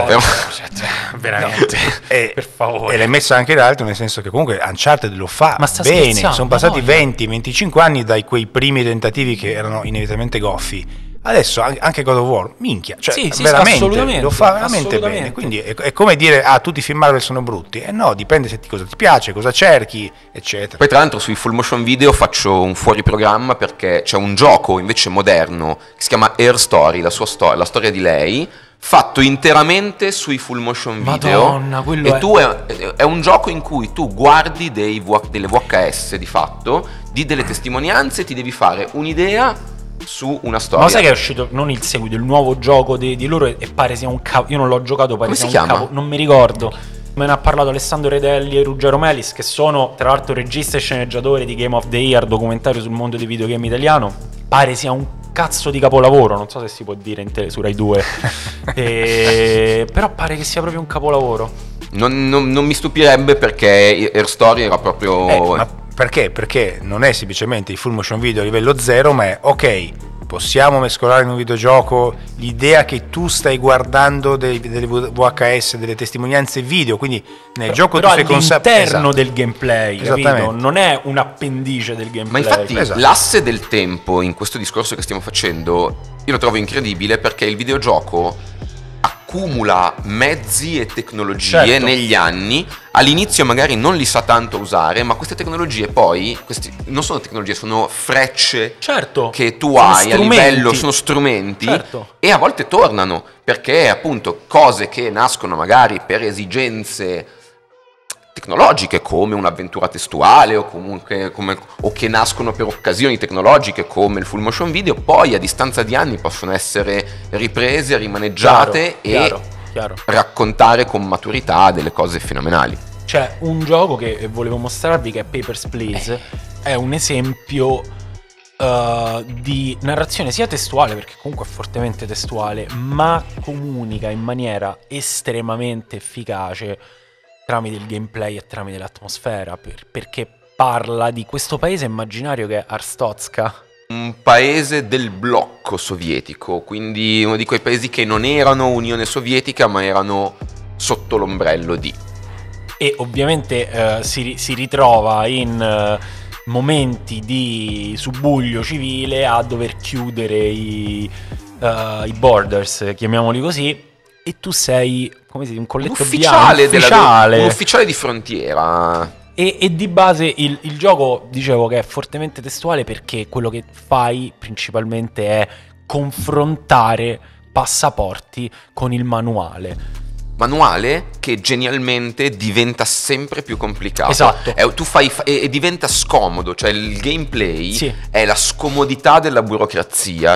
veramente. Per favore. E l'hai messa anche in alto, nel senso che comunque Uncharted lo fa bene. Sono passati 20-25 anni da quei primi tentativi che erano inevitabilmente goffi. Adesso anche God of War, minchia, cioè veramente lo fa veramente bene. Quindi è come dire: tutti i film Marvel sono brutti. No, dipende cosa ti piace, cosa cerchi, eccetera. Poi tra l'altro sui full motion video faccio un fuori programma, perché c'è un gioco invece moderno che si chiama Her Story, la storia di lei, fatto interamente sui full motion video. Madonna, quello è un gioco in cui tu guardi delle VHS di fatto, di delle testimonianze, ti devi fare un'idea su una storia. Ma sai che è uscito non il seguito, il nuovo gioco di loro, e pare sia un cavo. Io non l'ho giocato, pare come sia si chiama? Non mi ricordo. Me ne ha parlato Alessandro Redelli e Ruggero Melis, che sono tra l'altro regista e sceneggiatore di Game of the Year, documentario sul mondo dei videogame italiano. Pare sia un cazzo di capolavoro, non so se si può dire su Rai 2, però pare che sia proprio un capolavoro. Non mi stupirebbe, perché Her Story era proprio... Ma perché? Perché non è semplicemente il full motion video a livello 0, ma è ok, possiamo mescolare in un videogioco l'idea che tu stai guardando delle VHS, delle testimonianze video, quindi nel gioco però tu sei all'interno del gameplay, capito? Esattamente. Non è un appendice del Ma gameplay. infatti Esatto. l'asse del tempo in questo discorso che stiamo facendo io lo trovo incredibile, perché il videogioco accumula mezzi e tecnologie Certo. negli anni. All'inizio magari non li sa tanto usare, ma queste tecnologie poi, non sono tecnologie, sono frecce Certo, che tu sono hai a strumenti. livello, sono strumenti, Certo. e a volte tornano, perché appunto cose che nascono magari per esigenze tecnologiche, come un'avventura testuale, o comunque o che nascono per occasioni tecnologiche come il full motion video, poi a distanza di anni possono essere riprese, rimaneggiate chiaro. raccontare con maturità delle cose fenomenali. C'è un gioco che volevo mostrarvi, che è Papers, Please. È un esempio di narrazione sia testuale, perché comunque è fortemente testuale, ma comunica in maniera estremamente efficace tramite il gameplay e tramite l'atmosfera, perché parla di questo paese immaginario che è Arstotzka. Un paese del blocco sovietico, quindi uno di quei paesi che non erano Unione Sovietica, ma erano sotto l'ombrello di... E ovviamente si ritrova in momenti di subbuglio civile a dover chiudere i borders, chiamiamoli così, e tu sei, come si dice, un colletto ufficiale, ufficiale. un ufficiale di frontiera. E di base il gioco, dicevo, che è fortemente testuale, perché quello che fai principalmente è confrontare passaporti con il manuale Che genialmente diventa sempre più complicato. Esatto. E diventa scomodo, cioè il gameplay Sì. è la scomodità della burocrazia,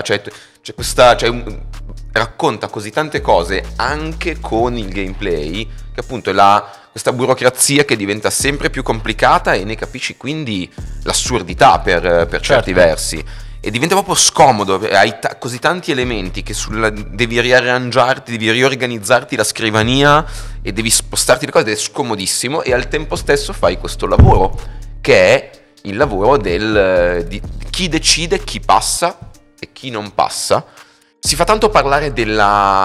racconta così tante cose anche con il gameplay, che appunto è questa burocrazia che diventa sempre più complicata, e ne capisci quindi l'assurdità per certi versi. E diventa proprio scomodo, hai così tanti elementi che devi riarrangiarti, devi riorganizzarti la scrivania e devi spostarti le cose, ed è scomodissimo, e al tempo stesso fai questo lavoro che è il lavoro di chi decide chi passa e chi non passa. Si fa tanto parlare del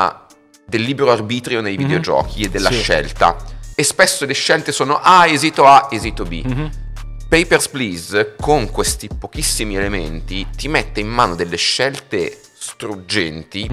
libero arbitrio nei videogiochi e della scelta, e spesso le scelte sono esito A, esito B. Papers, Please, con questi pochissimi elementi, ti mette in mano delle scelte struggenti,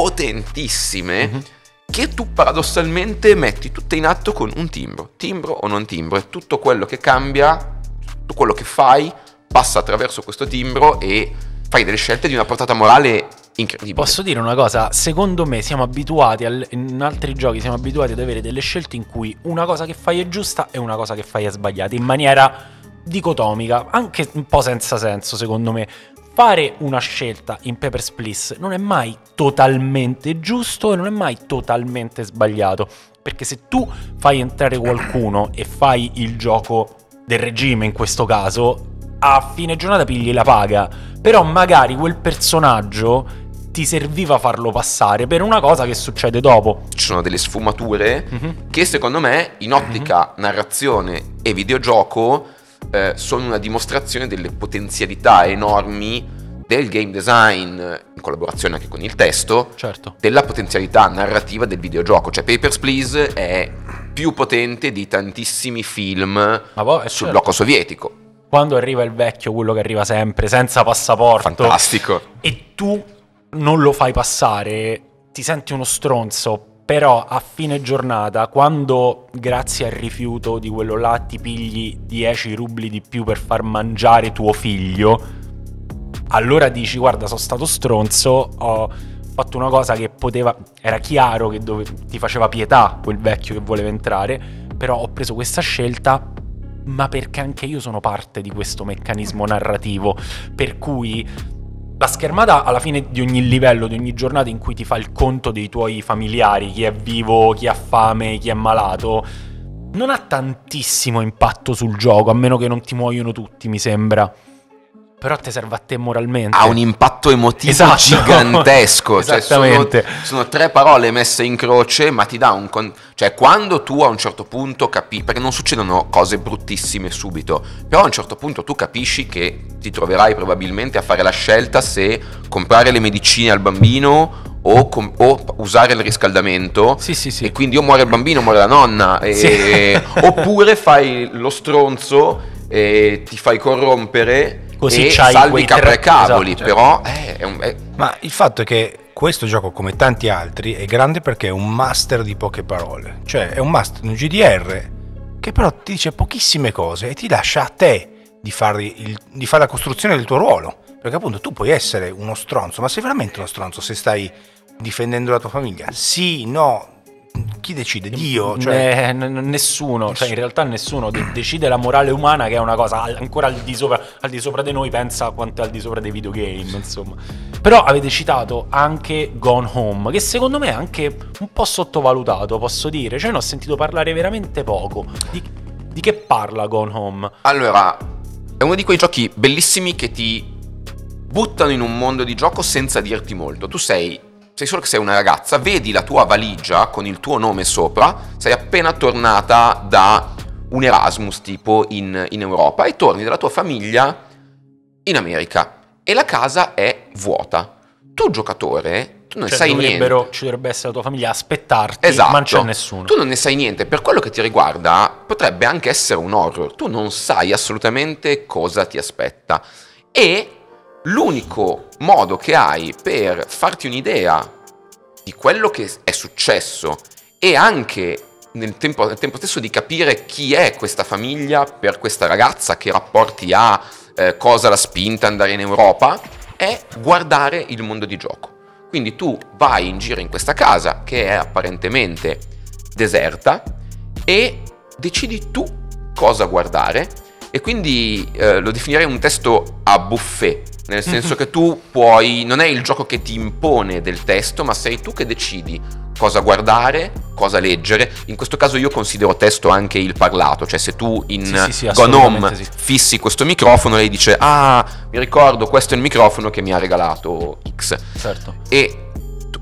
potentissime, che tu paradossalmente metti tutte in atto con un timbro o non timbro, e tutto quello che cambia, tutto quello che fai passa attraverso questo timbro, e fai delle scelte di una portata morale incredibile. Posso dire una cosa? Secondo me siamo abituati, in altri giochi siamo abituati ad avere delle scelte in cui una cosa che fai è giusta e una cosa che fai è sbagliata, in maniera dicotomica, anche un po' senza senso secondo me. Fare una scelta in Papers, Please non è mai totalmente giusto e non è mai totalmente sbagliato, perché se tu fai entrare qualcuno e fai il gioco del regime, in questo caso, a fine giornata pigli la paga, però magari quel personaggio ti serviva farlo passare per una cosa che succede dopo. Ci sono delle sfumature che secondo me in ottica narrazione e videogioco sono una dimostrazione delle potenzialità enormi del game design, in collaborazione anche con il testo, Certo. della potenzialità narrativa del videogioco. Cioè Papers, Please è più potente di tantissimi film sul certo. blocco sovietico. Quando arriva il vecchio, quello che arriva sempre senza passaporto, Fantastico. e tu non lo fai passare, ti senti uno stronzo. Però a fine giornata, quando grazie al rifiuto di quello là ti pigli 10 rubli di più per far mangiare tuo figlio, allora dici: guarda, sono stato stronzo, ho fatto una cosa che poteva... Era chiaro che ti faceva pietà quel vecchio che voleva entrare, però ho preso questa scelta, ma perché anche io sono parte di questo meccanismo narrativo, per cui... La schermata alla fine di ogni livello, di ogni giornata in cui ti fa il conto dei tuoi familiari, chi è vivo, chi ha fame, chi è malato, non ha tantissimo impatto sul gioco, a meno che non ti muoiono tutti, mi sembra. Però te serve a te moralmente. Ha un impatto emotivo gigantesco. Esattamente. Cioè sono 3 parole messe in croce, ma ti dà cioè quando tu a un certo punto capisci, perché non succedono cose bruttissime subito, però a un certo punto tu capisci che ti troverai probabilmente a fare la scelta se comprare le medicine al bambino o usare il riscaldamento. Sì. E quindi o muore il bambino o muore la nonna. Oppure fai lo stronzo e ti fai corrompere. Così e c'hai salvi quei capre e cavoli, esatto, però Ma il fatto è che questo gioco, come tanti altri, è grande perché è un master di poche parole. Cioè è un master, un GDR che però ti dice pochissime cose e ti lascia a te di fare la costruzione del tuo ruolo. Perché appunto tu puoi essere uno stronzo, ma sei veramente uno stronzo se stai difendendo la tua famiglia? Sì, no. Chi decide? Dio? Cioè... Nessuno, cioè in realtà nessuno decide la morale umana, che è una cosa ancora al di sopra di noi, pensa quanto è al di sopra dei videogame, insomma. Però avete citato anche Gone Home, che secondo me è anche un po' sottovalutato, posso dire, cioè ne ho sentito parlare veramente poco. Di che parla Gone Home? Allora, è uno di quei giochi bellissimi che ti buttano in un mondo di gioco senza dirti molto. Tu sei solo che sei una ragazza, vedi la tua valigia con il tuo nome sopra, sei appena tornata da un Erasmus tipo in Europa e torni dalla tua famiglia in America e la casa è vuota. Tu giocatore, tu non sai niente. Ci dovrebbe essere la tua famiglia a aspettarti, esatto. Ma non c'è nessuno. Tu non ne sai niente, per quello che ti riguarda potrebbe anche essere un horror, tu non sai assolutamente cosa ti aspetta e l'unico modo che hai per farti un'idea di quello che è successo e anche nel tempo stesso di capire chi è questa famiglia per questa ragazza, che rapporti ha, cosa l'ha spinta ad andare in Europa, è guardare il mondo di gioco. Quindi tu vai in giro in questa casa che è apparentemente deserta e decidi tu cosa guardare e quindi lo definirei un testo a buffet. Nel senso che tu puoi, non è il gioco che ti impone del testo, ma sei tu che decidi cosa guardare, cosa leggere. In questo caso io considero testo anche il parlato, cioè se tu in Gone Home fissi questo microfono, lei dice ah, mi ricordo, questo è il microfono che mi ha regalato X. Certo. E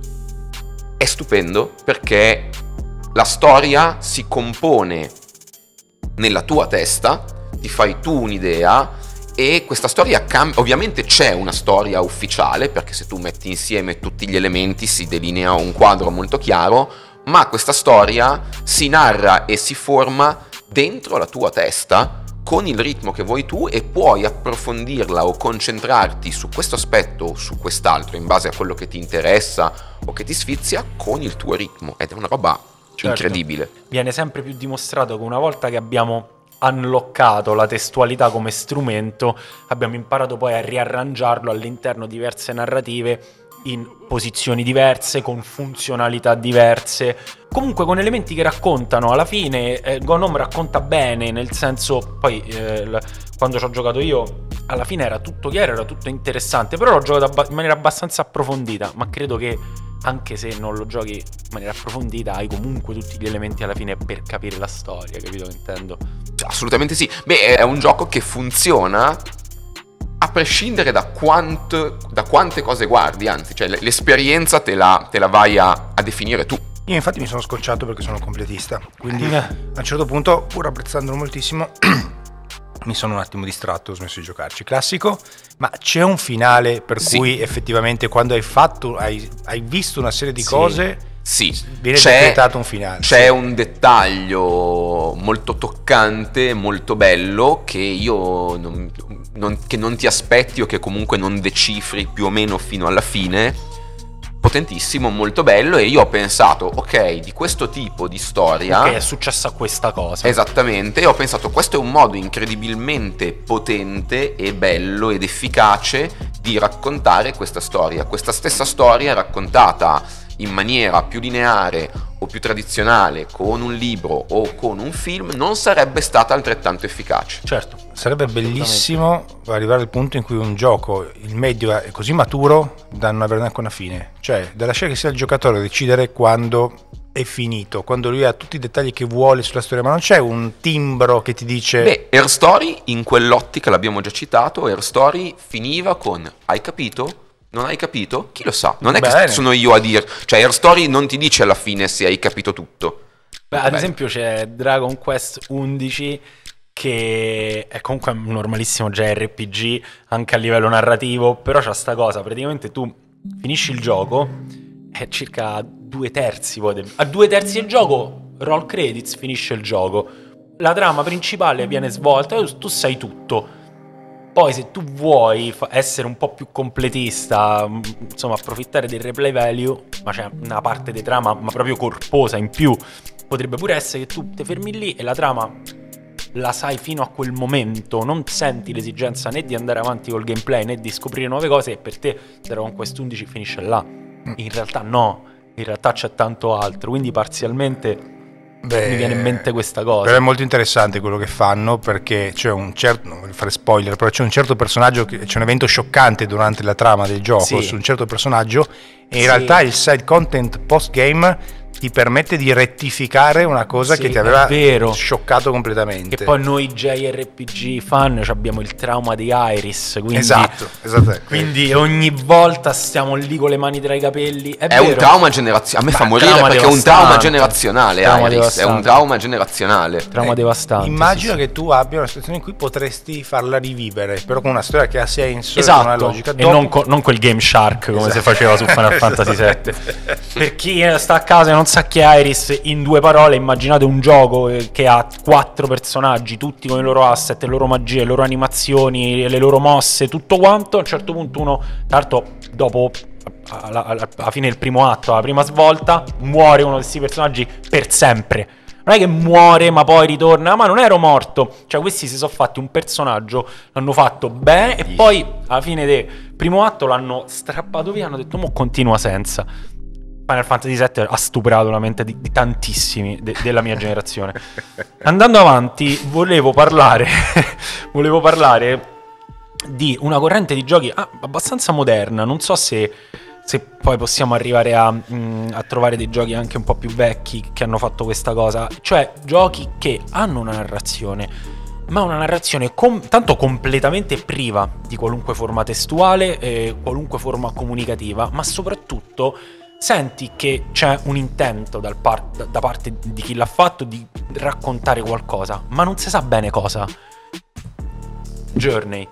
è stupendo perché la storia si compone nella tua testa, ti fai tu un'idea. E questa storia ovviamente c'è una storia ufficiale, perché se tu metti insieme tutti gli elementi si delinea un quadro molto chiaro, ma questa storia si narra e si forma dentro la tua testa con il ritmo che vuoi tu e puoi approfondirla o concentrarti su questo aspetto o su quest'altro in base a quello che ti interessa o che ti sfizia con il tuo ritmo, ed è una roba incredibile. Viene sempre più dimostrato che una volta che abbiamo unlockato la testualità come strumento, abbiamo imparato poi a riarrangiarlo all'interno di diverse narrative in posizioni diverse, con funzionalità diverse, comunque con elementi che raccontano. Alla fine Gone Home racconta bene, nel senso, poi quando ci ho giocato io alla fine era tutto chiaro, era tutto interessante, però l'ho giocato in maniera abbastanza approfondita, ma credo che anche se non lo giochi in maniera approfondita hai comunque tutti gli elementi alla fine per capire la storia, capito che intendo? Assolutamente sì. Beh, è un gioco che funziona a prescindere da quante cose guardi, anzi, cioè l'esperienza te la vai a definire tu. Io infatti mi sono scocciato perché sono completista, quindi a un certo punto, pur apprezzandolo moltissimo, mi sono un attimo distratto, ho smesso di giocarci. Classico, ma c'è un finale per cui effettivamente quando hai visto una serie di cose, viene decretato un finale. C'è un dettaglio molto toccante, molto bello, che io che non ti aspetti o che comunque non decifri più o meno fino alla fine. Potentissimo, molto bello, e io ho pensato, ok, di questo tipo di storia, che è successa questa cosa. Esattamente, e ho pensato, questo è un modo incredibilmente potente e bello ed efficace di raccontare questa storia. Questa stessa storia raccontata in maniera più lineare o più tradizionale con un libro o con un film non sarebbe stata altrettanto efficace. Certo, sarebbe bellissimo arrivare al punto in cui un gioco, il medio, è così maturo da non avere neanche una fine, cioè da lasciare che sia il giocatore a decidere quando è finito, quando lui ha tutti i dettagli che vuole sulla storia, ma non c'è un timbro che ti dice... Beh, Her Story in quell'ottica, l'abbiamo già citato, Her Story finiva con hai capito? Non hai capito? Chi lo sa? Non è Bene. che sono io a dire, cioè Her Story non ti dice alla fine se hai capito tutto. Beh, ad esempio c'è Dragon Quest 11 che è comunque un normalissimo JRPG anche a livello narrativo, però c'ha sta cosa, praticamente tu finisci il gioco e circa 2/3 poi a 2/3 del gioco roll credits, finisce il gioco, la trama principale viene svolta e tu sai tutto. Poi se tu vuoi essere un po' più completista, insomma approfittare del replay value, ma c'è una parte di trama ma proprio corposa in più, potrebbe pure essere che tu ti fermi lì e la trama la sai fino a quel momento, non senti l'esigenza né di andare avanti col gameplay né di scoprire nuove cose, e per te Dragon Quest 11 finisce là. In realtà no, in realtà c'è tanto altro, quindi parzialmente mi viene in mente questa cosa. Però è molto interessante quello che fanno, perché c'è un certo, non voglio fare spoiler, però c'è un certo personaggio, c'è un evento scioccante durante la trama del gioco su un certo personaggio, e in realtà il side content post game ti permette di rettificare una cosa che ti aveva scioccato completamente. E poi noi JRPG fan abbiamo il trauma di Iris, quindi, esatto. Quindi ogni volta stiamo lì con le mani tra i capelli. È un trauma generazionale. A me fa morire perché è un trauma generazionale. Iris è un trauma generazionale. Trauma devastante. Immagino che tu abbia una situazione in cui potresti farla rivivere, però con una storia che ha senso, esatto, con una logica. E non quel Game Shark come si faceva su Final Fantasy VII. Per chi sta a casa e non sa chi è Iris, in 2 parole immaginate un gioco che ha 4 personaggi, tutti con i loro asset, le loro magie, le loro animazioni, le loro mosse, tutto quanto. A un certo punto uno, tra l'altro dopo alla fine del primo atto, alla prima svolta, muore uno di questi personaggi per sempre. Non è che muore ma poi ritorna, ma non ero morto. Cioè questi si sono fatti un personaggio, l'hanno fatto bene e poi alla fine del primo atto l'hanno strappato via, hanno detto mo continua senza. Final Fantasy VII ha stuprato la mente di tantissimi della mia generazione. Andando avanti, volevo parlare di una corrente di giochi abbastanza moderna. Non so se poi possiamo arrivare a trovare dei giochi anche un po' più vecchi che hanno fatto questa cosa. Cioè giochi che hanno una narrazione, ma una narrazione tanto completamente priva di qualunque forma testuale, qualunque forma comunicativa, ma soprattutto senti che c'è un intento da parte di chi l'ha fatto di raccontare qualcosa, ma non si sa bene cosa. Journey.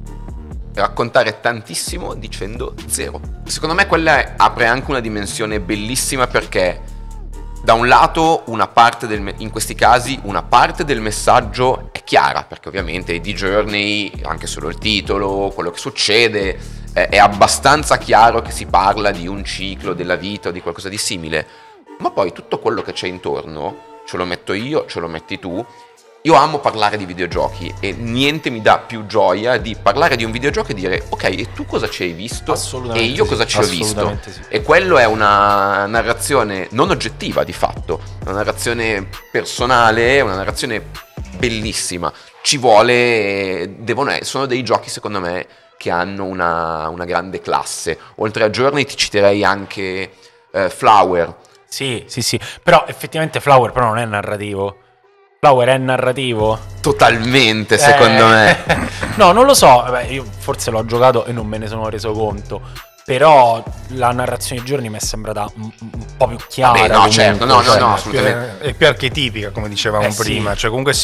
Raccontare tantissimo dicendo zero. Secondo me quella apre anche una dimensione bellissima, perché da un lato in questi casi una parte del messaggio è chiara, perché ovviamente di Journey anche solo il titolo, quello che succede, è abbastanza chiaro che si parla di un ciclo della vita o di qualcosa di simile, ma poi tutto quello che c'è intorno, ce lo metto io, ce lo metti tu. Io amo parlare di videogiochi e niente mi dà più gioia di parlare di un videogioco e dire ok, e tu cosa ci hai visto? E io cosa ci ho visto? Sì. E quello è una narrazione non oggettiva di fatto, una narrazione personale, una narrazione bellissima. Ci vuole, sono dei giochi secondo me che hanno una grande classe. Oltre a Journey ti citerei anche Flower. Sì, però effettivamente Flower però non è narrativo. Flower è narrativo? Totalmente, secondo me. No, non lo so. Io forse l'ho giocato e non me ne sono reso conto. Però la narrazione di Journey mi è sembrata un po' più chiara. Vabbè, no, certo, no, assolutamente. È più archetipica, come dicevamo prima. Sì. Cioè, comunque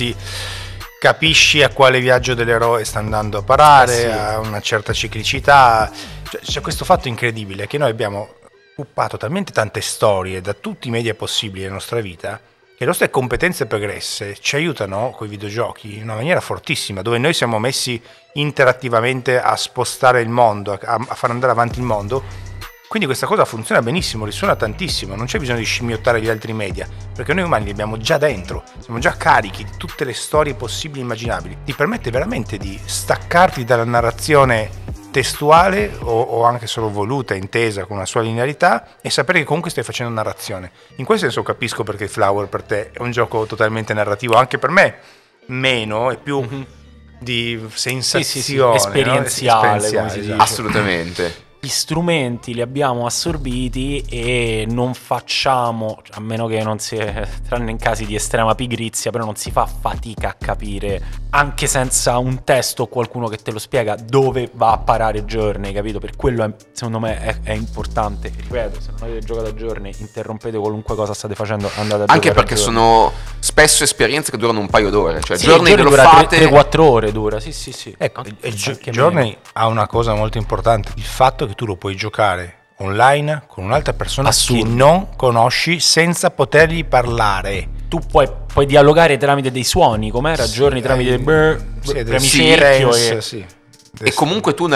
capisci a quale viaggio dell'eroe sta andando a parare, a una certa ciclicità. Cioè, c'è questo fatto incredibile che noi abbiamo occupato talmente tante storie da tutti i media possibili nella nostra vita, che le nostre competenze pregresse ci aiutano con i videogiochi in una maniera fortissima, dove noi siamo messi interattivamente a spostare il mondo, a far andare avanti il mondo. Quindi questa cosa funziona benissimo, risuona tantissimo, non c'è bisogno di scimmiottare gli altri media, perché noi umani li abbiamo già dentro, siamo già carichi di tutte le storie possibili e immaginabili. Ti permette veramente di staccarti dalla narrazione testuale o anche solo voluta, intesa con una sua linearità, e sapere che comunque stai facendo narrazione. In questo senso capisco perché Flower per te è un gioco totalmente narrativo, anche per me meno, è più di sensazione, esperienziale, no? come si dice. Assolutamente. gli strumenti li abbiamo assorbiti e non facciamo, a meno che non si, tranne in casi di estrema pigrizia, però non si fa fatica a capire, anche senza un testo o qualcuno che te lo spiega, dove va a parare Journey, capito? Per quello secondo me è importante. Ripeto, se non avete giocato a Journey, interrompete qualunque cosa state facendo, andate a Anche giocare perché a Journey. sono spesso esperienze che durano un paio d'ore, cioè Sì, Journey ve lo dura fate 3-4 ore dura, sì. Ecco, Anche Journey meno. ha una cosa molto importante, il fatto che tu lo puoi giocare online con un'altra persona Assurdo. che non conosci senza potergli parlare. Tu puoi dialogare tramite dei suoni, com'era Journey, tramite premi cerchio e... sì. e comunque tu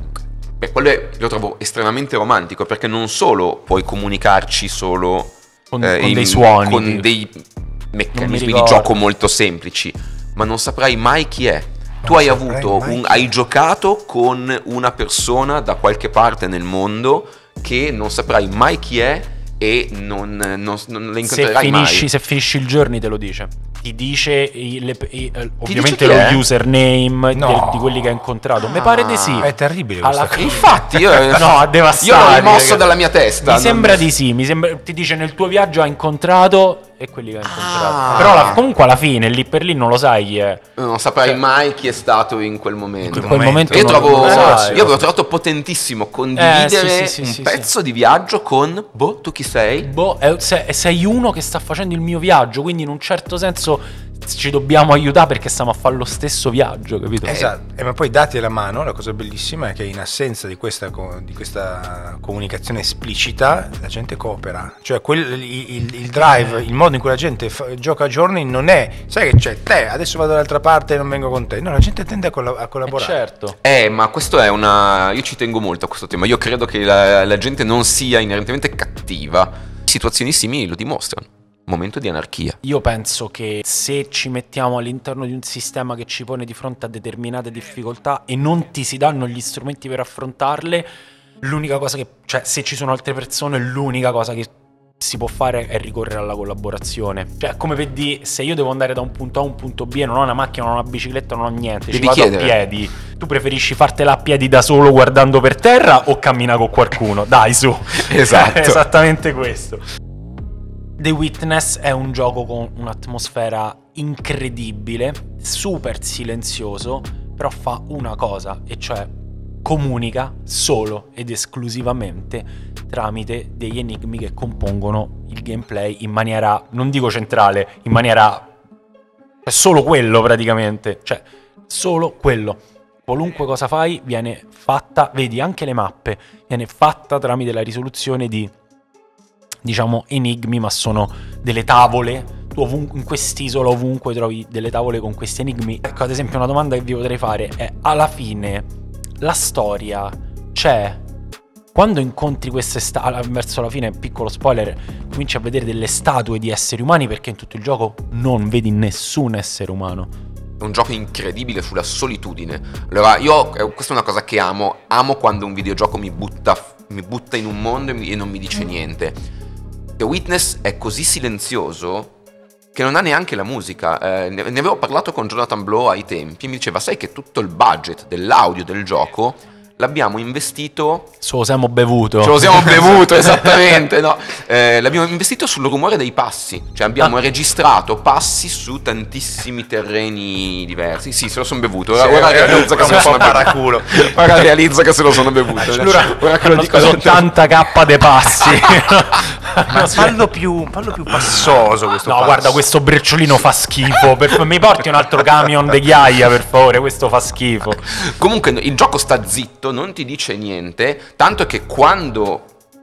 lo trovo estremamente romantico, perché non solo puoi comunicarci solo con dei suoni, con tipo. dei Non meccanismi mi di ricordo. gioco molto semplici, ma non saprai mai chi è. Tu Non hai saprai avuto mai chi è. hai giocato con una persona da qualche parte nel mondo che non saprai mai chi è e non le incontrerai mai. Se finisci il Journey te lo dice. Ti dice ovviamente chi lo è? username No. di quelli che hai incontrato. Mi pare di sì. È terribile Alla questa cosa. Infatti io No, è devastante. Io l'ho rimosso ragazzi. dalla mia testa. Mi sembra di sì, ti dice nel tuo viaggio hai incontrato e quelli che hai incontrato. Ah. Però comunque alla fine, lì per lì non lo sai chi è. Non saprai Cioè- mai chi è stato in quel momento. In quel momento Io non- trovo, non lo sai. io avevo trovato potentissimo condividere sì, un sì, pezzo di viaggio con tu chi sei? Boh, sei uno che sta facendo il mio viaggio, quindi in un certo senso ci dobbiamo aiutare perché stiamo a fare lo stesso viaggio, capito? Esatto, ma poi dati alla mano, la cosa bellissima è che in assenza di questa comunicazione esplicita la gente coopera, cioè il drive, il modo in cui la gente gioca a Journey non è, sai che c'è, te adesso vado dall'altra parte e non vengo con te, no, la gente tende a collaborare. Certo. Ma questo è io ci tengo molto a questo tema. Io credo che la gente non sia inerentemente cattiva. Situazioni simili lo dimostrano. Momento di anarchia. Io penso che se ci mettiamo all'interno di un sistema che ci pone di fronte a determinate difficoltà e non ti si danno gli strumenti per affrontarle, l'unica cosa cioè se ci sono altre persone, l'unica cosa che si può fare è ricorrere alla collaborazione. Cioè, come per dire, se io devo andare da un punto A a un punto B e non ho una macchina, non ho una bicicletta, non ho niente, Devi ci vado chiedere. a piedi. Tu preferisci fartela a piedi da solo guardando per terra o cammina con qualcuno? Dai, su. Esatto. Esattamente questo. The Witness è un gioco con un'atmosfera incredibile, super silenzioso, però fa una cosa, e cioè comunica solo ed esclusivamente tramite degli enigmi che compongono il gameplay in maniera, non dico centrale, in maniera... è solo quello praticamente, cioè solo quello. Qualunque cosa fai viene fatta, vedi anche le mappe, viene fatta tramite la risoluzione di, diciamo, enigmi, ma sono delle tavole. Tu in quest'isola ovunque trovi delle tavole con questi enigmi. Ecco, ad esempio, una domanda che vi potrei fare è: alla fine la storia c'è? Quando incontri queste verso la fine, piccolo spoiler, cominci a vedere delle statue di esseri umani, perché in tutto il gioco non vedi nessun essere umano. È un gioco incredibile sulla solitudine. Allora, questa è una cosa che amo quando un videogioco mi butta in un mondo e non mi dice niente. The Witness è così silenzioso che non ha neanche la musica. Ne avevo parlato con Jonathan Blow ai tempi e mi diceva: sai che tutto il budget dell'audio del gioco l'abbiamo investito... Ce lo siamo bevuto. Ce lo siamo bevuto, esattamente, no? L'abbiamo investito sul rumore dei passi. Cioè abbiamo registrato passi su tantissimi terreni diversi. Sì, se lo sono bevuto. Ora realizzo che se lo sono bevuto. Ora realizzo che se lo sono bevuto. Ora che lo dico... 80k dei passi. Ma fallo più passoso questo No, passo. guarda, questo briciolino fa schifo. Mi porti un altro camion di ghiaia, per favore, questo fa schifo. Comunque il gioco sta zitto, non ti dice niente, tanto che quando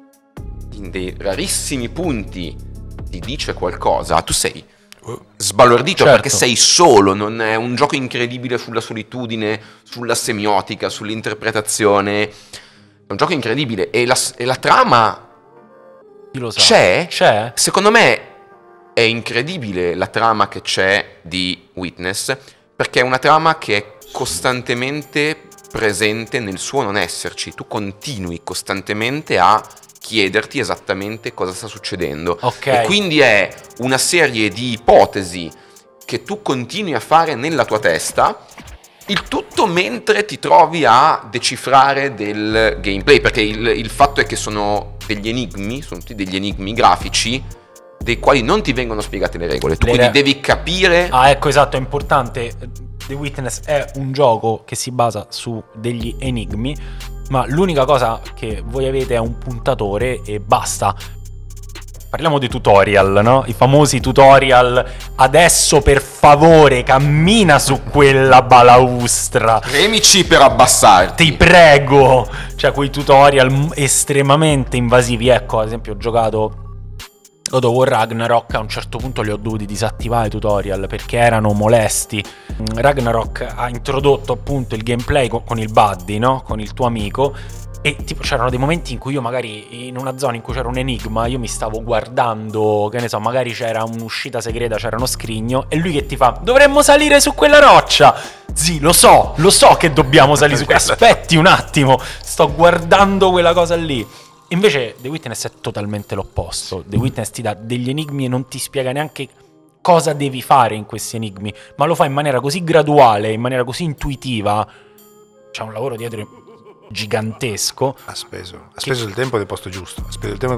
in dei rarissimi punti ti dice qualcosa, tu sei sbalordito, Certo. perché sei solo. Non è un gioco incredibile sulla solitudine, sulla semiotica, sull'interpretazione. È un gioco incredibile e la trama Chi lo sa? c'è. Secondo me è incredibile la trama che c'è di Witness, perché è una trama che è costantemente presente nel suo non esserci. Tu continui costantemente a chiederti esattamente cosa sta succedendo. Ok. E quindi è una serie di ipotesi che tu continui a fare nella tua testa, Il tutto mentre ti trovi a decifrare del gameplay, perché il fatto è che sono degli enigmi, sono tutti degli enigmi grafici dei quali non ti vengono spiegate le regole, tu quindi devi capire. Ah, ecco, esatto, è importante. The Witness è un gioco che si basa su degli enigmi, ma l'unica cosa che voi avete è un puntatore e basta. Parliamo di tutorial, no? I famosi tutorial. Adesso per favore cammina su quella balaustra. Premici per abbassarti. Ti prego. Cioè quei tutorial estremamente invasivi. Ecco, ad esempio ho giocato God of War Ragnarok, a un certo punto li ho dovuti disattivare i tutorial perché erano molesti. Ragnarok ha introdotto appunto il gameplay con il buddy, no? Con il tuo amico. E tipo c'erano dei momenti in cui io magari in una zona in cui c'era un enigma, io mi stavo guardando, che ne so, magari c'era un'uscita segreta, c'era uno scrigno, e lui che ti fa: dovremmo salire su quella roccia. Sì, lo so che dobbiamo salire su quella. Aspetti un attimo, sto guardando quella cosa lì. Invece The Witness è totalmente l'opposto. The Witness ti dà degli enigmi e non ti spiega neanche cosa devi fare in questi enigmi, ma lo fa in maniera così graduale, in maniera così intuitiva. C'è un lavoro dietro gigantesco. Ha speso il tempo del posto giusto.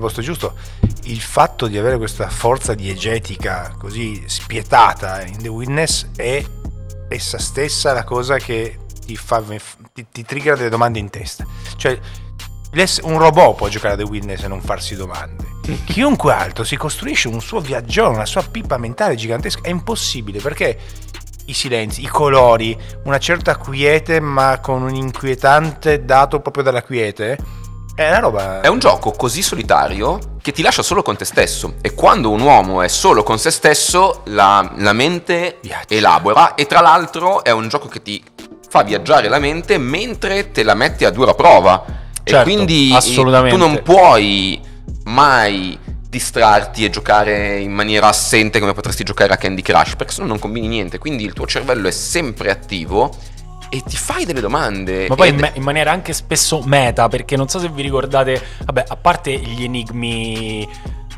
Il fatto di avere questa forza diegetica così spietata in The Witness è essa stessa la cosa che ti triggera delle domande in testa. Cioè, un robot può giocare a The Witness e non farsi domande. Chiunque altro si costruisce un suo viaggione, una sua pipa mentale gigantesca. È impossibile, perché i silenzi, i colori, una certa quiete ma con un inquietante dato proprio dalla quiete, è una roba. È un gioco così solitario che ti lascia solo con te stesso, e quando un uomo è solo con se stesso la mente elabora, e tra l'altro è un gioco che ti fa viaggiare la mente mentre te la metti a dura prova. Certo, e quindi assolutamente. Tu non puoi mai distrarti e giocare in maniera assente come potresti giocare a Candy Crush, perché sennò non combini niente, quindi il tuo cervello è sempre attivo e ti fai delle domande. Ma poi in maniera anche spesso meta, perché non so se vi ricordate, vabbè, a parte gli enigmi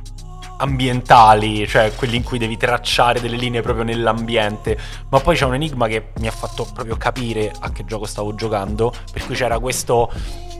ambientali, cioè quelli in cui devi tracciare delle linee proprio nell'ambiente, ma poi c'è un enigma che mi ha fatto proprio capire a che gioco stavo giocando, per cui c'era questo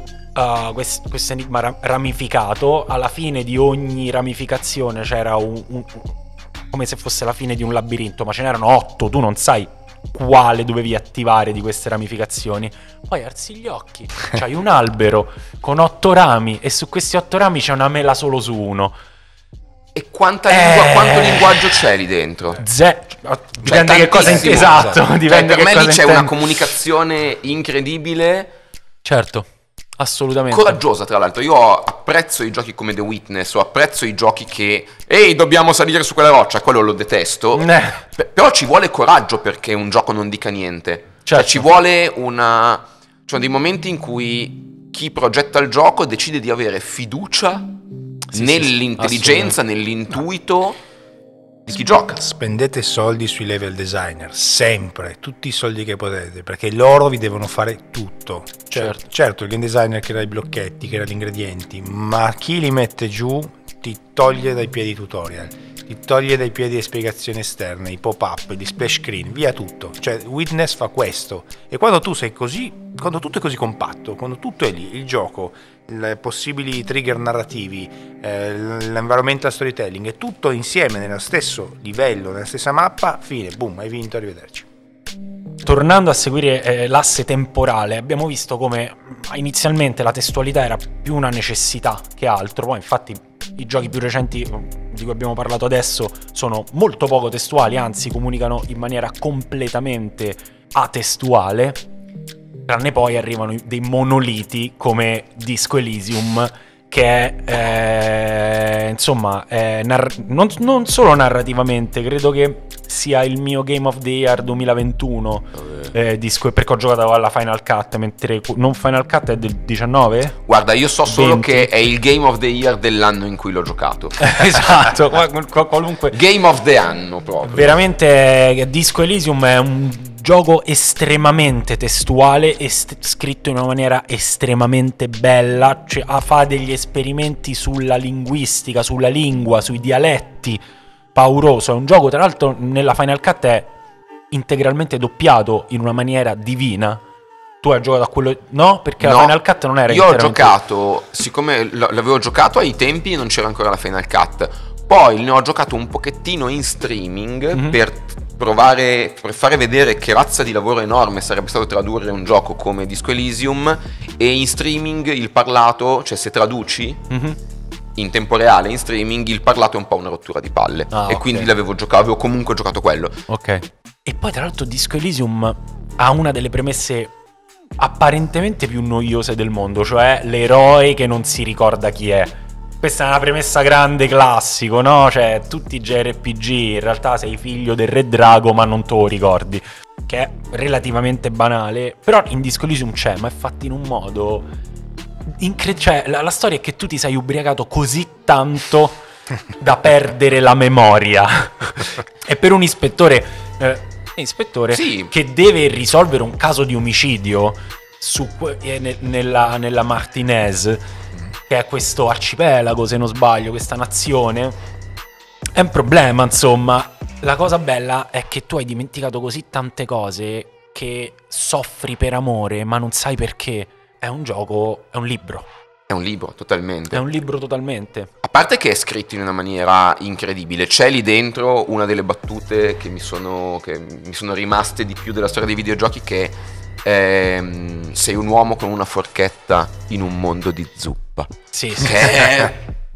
enigma ramificato. Alla fine di ogni ramificazione c'era come se fosse la fine di un labirinto, ma ce n'erano 8, tu non sai quale dovevi attivare di queste ramificazioni. Poi alzi gli occhi, c'hai un albero con 8 rami e su questi 8 rami c'è una mela solo su uno. E quanto linguaggio c'è lì dentro? Dipende che cosa intendi. Esatto, dipende per che me cosa lì c'è intendi. una comunicazione incredibile. Certo, assolutamente. Coraggiosa, tra l'altro. Io apprezzo i giochi come The Witness, o apprezzo i giochi che ehi, dobbiamo salire su quella roccia, quello lo detesto. Però ci vuole coraggio perché un gioco non dica niente. Certo. Cioè ci vuole cioè dei momenti in cui chi progetta il gioco decide di avere fiducia nell'intelligenza, nell'intuito di chi gioca. Spendete soldi sui level designer, sempre, tutti i soldi che potete, perché loro vi devono fare tutto. Certo, il game designer crea i blocchetti, crea gli ingredienti, ma chi li mette giù ti toglie dai piedi i tutorial, ti toglie dai piedi le spiegazioni esterne, i pop-up, gli splash screen, via tutto. Cioè Witness fa questo, e quando tu sei così, quando tutto è così compatto, quando tutto è lì, il gioco, i possibili trigger narrativi, l'environmental storytelling, è tutto insieme nello stesso livello, nella stessa mappa, fine, boom, hai vinto, arrivederci. Tornando a seguire l'asse temporale, abbiamo visto come inizialmente la testualità era più una necessità che altro. Poi infatti i giochi più recenti di cui abbiamo parlato adesso sono molto poco testuali, anzi comunicano in maniera completamente atestuale, tranne poi arrivano dei monoliti come Disco Elysium, che è insomma non solo narrativamente, credo che sia il mio Game of the Year 2021, perché ho giocato alla Final Cut, mentre non Final Cut è del 19? Guarda, io so solo 20. che è il Game of the Year dell'anno in cui l'ho giocato. Esatto, qualunque Game of the anno proprio. Veramente Disco Elysium è un gioco estremamente testuale e scritto in una maniera estremamente bella, cioè fa degli esperimenti sulla linguistica, sulla lingua, sui dialetti, pauroso. È un gioco, tra l'altro nella Final Cut è integralmente doppiato in una maniera divina. Tu hai giocato a quello... No? Perché la No, Final Cut non era io ho interamente... giocato, siccome l'avevo giocato ai tempi non c'era ancora la Final Cut, poi ne ho giocato un pochettino in streaming per provare, per fare vedere che razza di lavoro enorme sarebbe stato tradurre un gioco come Disco Elysium, e in streaming il parlato, cioè se traduci in tempo reale in streaming, il parlato è un po' una rottura di palle, e quindi avevo comunque giocato quello. Ok. E poi tra l'altro Disco Elysium ha una delle premesse apparentemente più noiose del mondo, cioè l'eroe che non si ricorda chi è. Questa è una premessa grande, classico, no? Cioè, tutti i JRPG, in realtà sei figlio del re drago, ma non te lo ricordi. Che è relativamente banale, però in Disco Elysium c'è, ma è fatto in un modo... cioè, la storia è che tu ti sei ubriacato così tanto da perdere la memoria. E per un ispettore... Sì. che deve risolvere un caso di omicidio nella Martinez, che è questo arcipelago, se non sbaglio, questa nazione, è un problema, insomma. La cosa bella è che tu hai dimenticato così tante cose che soffri per amore, ma non sai perché. È un gioco, è un libro. È un libro, totalmente. È un libro totalmente. A parte che è scritto in una maniera incredibile, c'è lì dentro una delle battute che mi sono rimaste di più della storia dei videogiochi, che sei un uomo con una forchetta in un mondo di zuppa. Sì, che è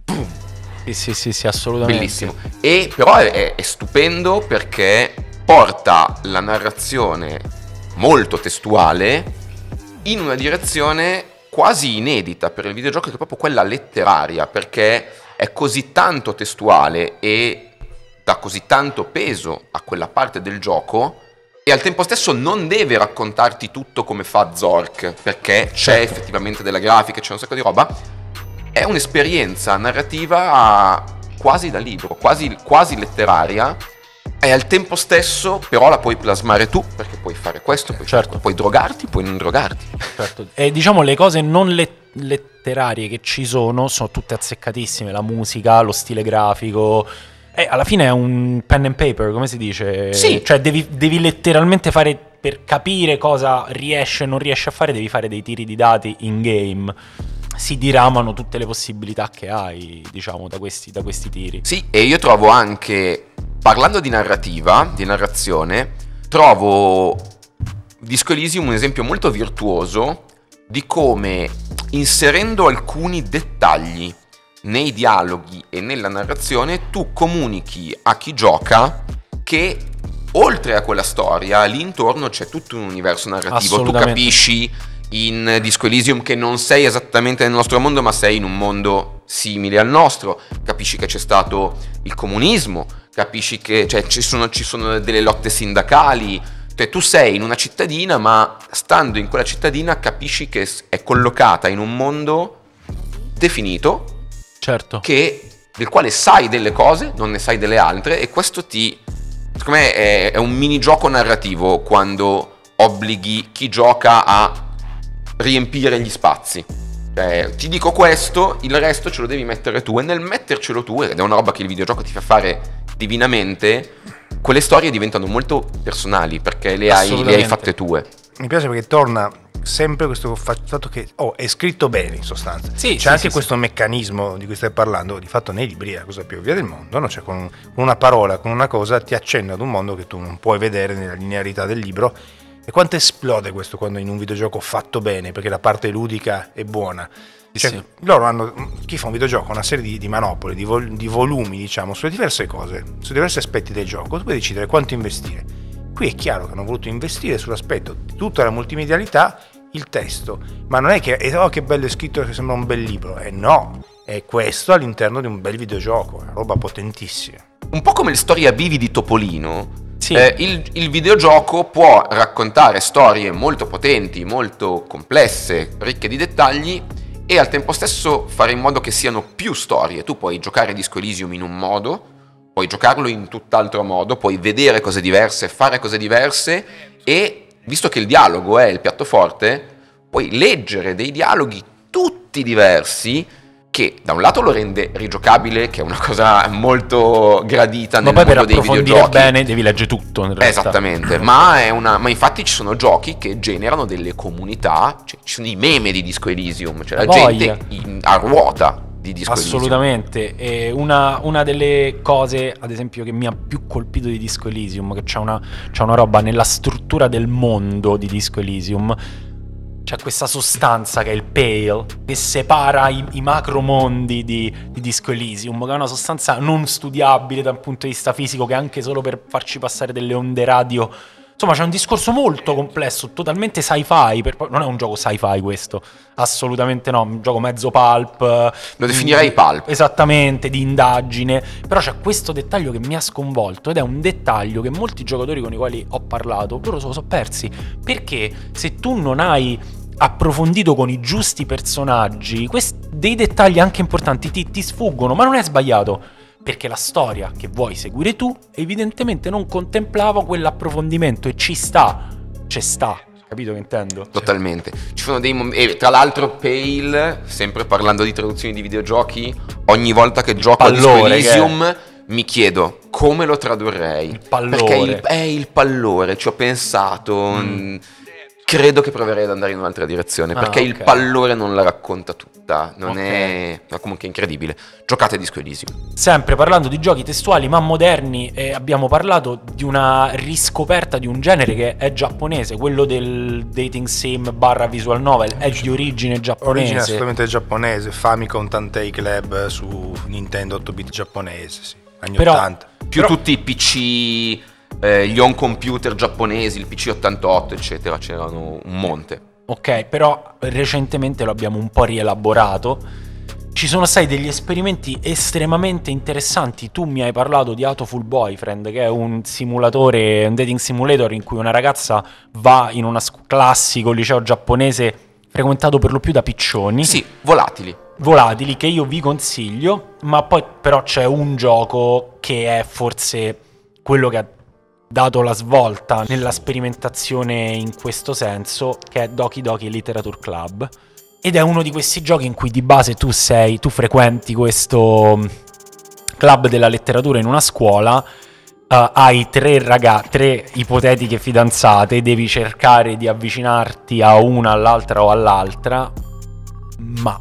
sì, assolutamente. bellissimo. E però è stupendo perché porta la narrazione molto testuale in una direzione quasi inedita per il videogioco, che è proprio quella letteraria, perché è così tanto testuale e dà così tanto peso a quella parte del gioco, e al tempo stesso non deve raccontarti tutto come fa Zork, perché c'è effettivamente della grafica, c'è un sacco di roba. È un'esperienza narrativa quasi da libro, quasi letteraria, e al tempo stesso però la puoi plasmare tu, perché puoi fare questo, puoi drogarti, puoi non drogarti. Certo. E diciamo le cose non letterarie che ci sono tutte azzeccatissime, la musica, lo stile grafico. Alla fine è un pen and paper, come si dice? Sì. Cioè devi letteralmente fare, per capire cosa riesce e non riesce a fare, devi fare dei tiri di dati in game. Si diramano tutte le possibilità che hai, diciamo, da questi tiri. Sì, e io trovo anche, parlando di narrativa, di narrazione, trovo Disco Elysium un esempio molto virtuoso di come, inserendo alcuni dettagli nei dialoghi e nella narrazione, tu comunichi a chi gioca che oltre a quella storia, lì intorno c'è tutto un universo narrativo. Tu capisci in Disco Elysium che non sei esattamente nel nostro mondo, ma sei in un mondo simile al nostro. Capisci che c'è stato il comunismo, capisci che ci sono delle lotte sindacali. Cioè, tu sei in una cittadina, ma stando in quella cittadina capisci che è collocata in un mondo definito, certo, del quale sai delle cose, non ne sai delle altre, e questo secondo me è un minigioco narrativo quando obblighi chi gioca a riempire gli spazi. Ti dico questo, il resto ce lo devi mettere tu, e nel mettercelo tu, ed è una roba che il videogioco ti fa fare divinamente, quelle storie diventano molto personali perché le hai fatte tue. Mi piace perché torna sempre questo fatto che è scritto bene, in sostanza. C'è anche questo meccanismo di cui stai parlando, di fatto nei libri è la cosa più ovvia del mondo, no? Cioè con una parola, con una cosa ti accenna ad un mondo che tu non puoi vedere nella linearità del libro. E quanto esplode questo quando in un videogioco fatto bene, perché la parte ludica è buona. Cioè, loro hanno, chi fa un videogioco, una serie di manopole, di volumi, diciamo, sulle diverse cose, su diversi aspetti del gioco. Tu puoi decidere quanto investire. Qui è chiaro che hanno voluto investire sull'aspetto di tutta la multimedialità, il testo, ma non è che che bello è scritto, che sembra un bel libro. No, è questo all'interno di un bel videogioco, una roba potentissima. Un po' come le storie a bivi di Topolino. Sì. Il videogioco può raccontare storie molto potenti, molto complesse, ricche di dettagli, e al tempo stesso fare in modo che siano più storie. Tu puoi giocare Disco Elysium in un modo, puoi giocarlo in tutt'altro modo, puoi vedere cose diverse, fare cose diverse, e visto che il dialogo è il piatto forte, puoi leggere dei dialoghi tutti diversi che da un lato lo rende rigiocabile, che è una cosa molto gradita Ma nel poi per mondo dei approfondire videogiochi. bene devi leggere tutto in realtà. Esattamente, ma infatti ci sono giochi che generano delle comunità, cioè ci sono i meme di Disco Elysium, cioè la Voglia. gente a ruota di Disco Elysium. Assolutamente. E una delle cose, ad esempio, che mi ha più colpito di Disco Elysium, che c'è una roba nella struttura del mondo di Disco Elysium. C'è questa sostanza che è il Pale, che separa i macromondi di Disco Elysium, che è una sostanza non studiabile da un punto di vista fisico, che anche solo per farci passare delle onde radio. Insomma, c'è un discorso molto complesso, totalmente sci-fi. Non è un gioco sci-fi questo, assolutamente no. Un gioco mezzo pulp. Lo definirei pulp. Esattamente, di indagine. Però c'è questo dettaglio che mi ha sconvolto, ed è un dettaglio che molti giocatori con i quali ho parlato, loro se lo sono persi. Perché se tu non hai approfondito con i giusti personaggi, dei dettagli anche importanti ti sfuggono, ma non è sbagliato. Perché la storia che vuoi seguire tu evidentemente non contemplava quell'approfondimento, e c'è sta, capito che intendo? Totalmente. Ci sono dei e tra l'altro Pale, sempre parlando di traduzioni di videogiochi, ogni volta che gioco a Disco pallore, Elysium mi chiedo come lo tradurrei. Il pallore. Perché è il pallore, ci ho pensato. Credo che proverei ad andare in un'altra direzione, perché il pallore non la racconta tutta, non è comunque incredibile. Giocate a Disco Elysium. Sempre parlando di giochi testuali ma moderni, abbiamo parlato di una riscoperta di un genere che è giapponese, quello del dating sim / visual novel, è di origine giapponese. Origine assolutamente giapponese, Famicom Tantei Club su Nintendo 8-bit giapponese, sì, anni 80. Più tutti i PC... gli home computer giapponesi, il PC 88 eccetera, c'erano un monte. Ok, però recentemente lo abbiamo un po' rielaborato. Ci sono stati degli esperimenti estremamente interessanti. Tu mi hai parlato di Hatoful Boyfriend, che è un simulatore, un dating simulator in cui una ragazza va in un classico liceo giapponese frequentato per lo più da piccioni. Sì, volatili, che io vi consiglio. Ma poi però c'è un gioco che è forse quello che ha dato la svolta nella sperimentazione in questo senso, che è Doki Doki Literature Club, ed è uno di questi giochi in cui di base tu frequenti questo club della letteratura in una scuola, hai tre ipotetiche fidanzate, devi cercare di avvicinarti a una, all'altra o all'altra, ma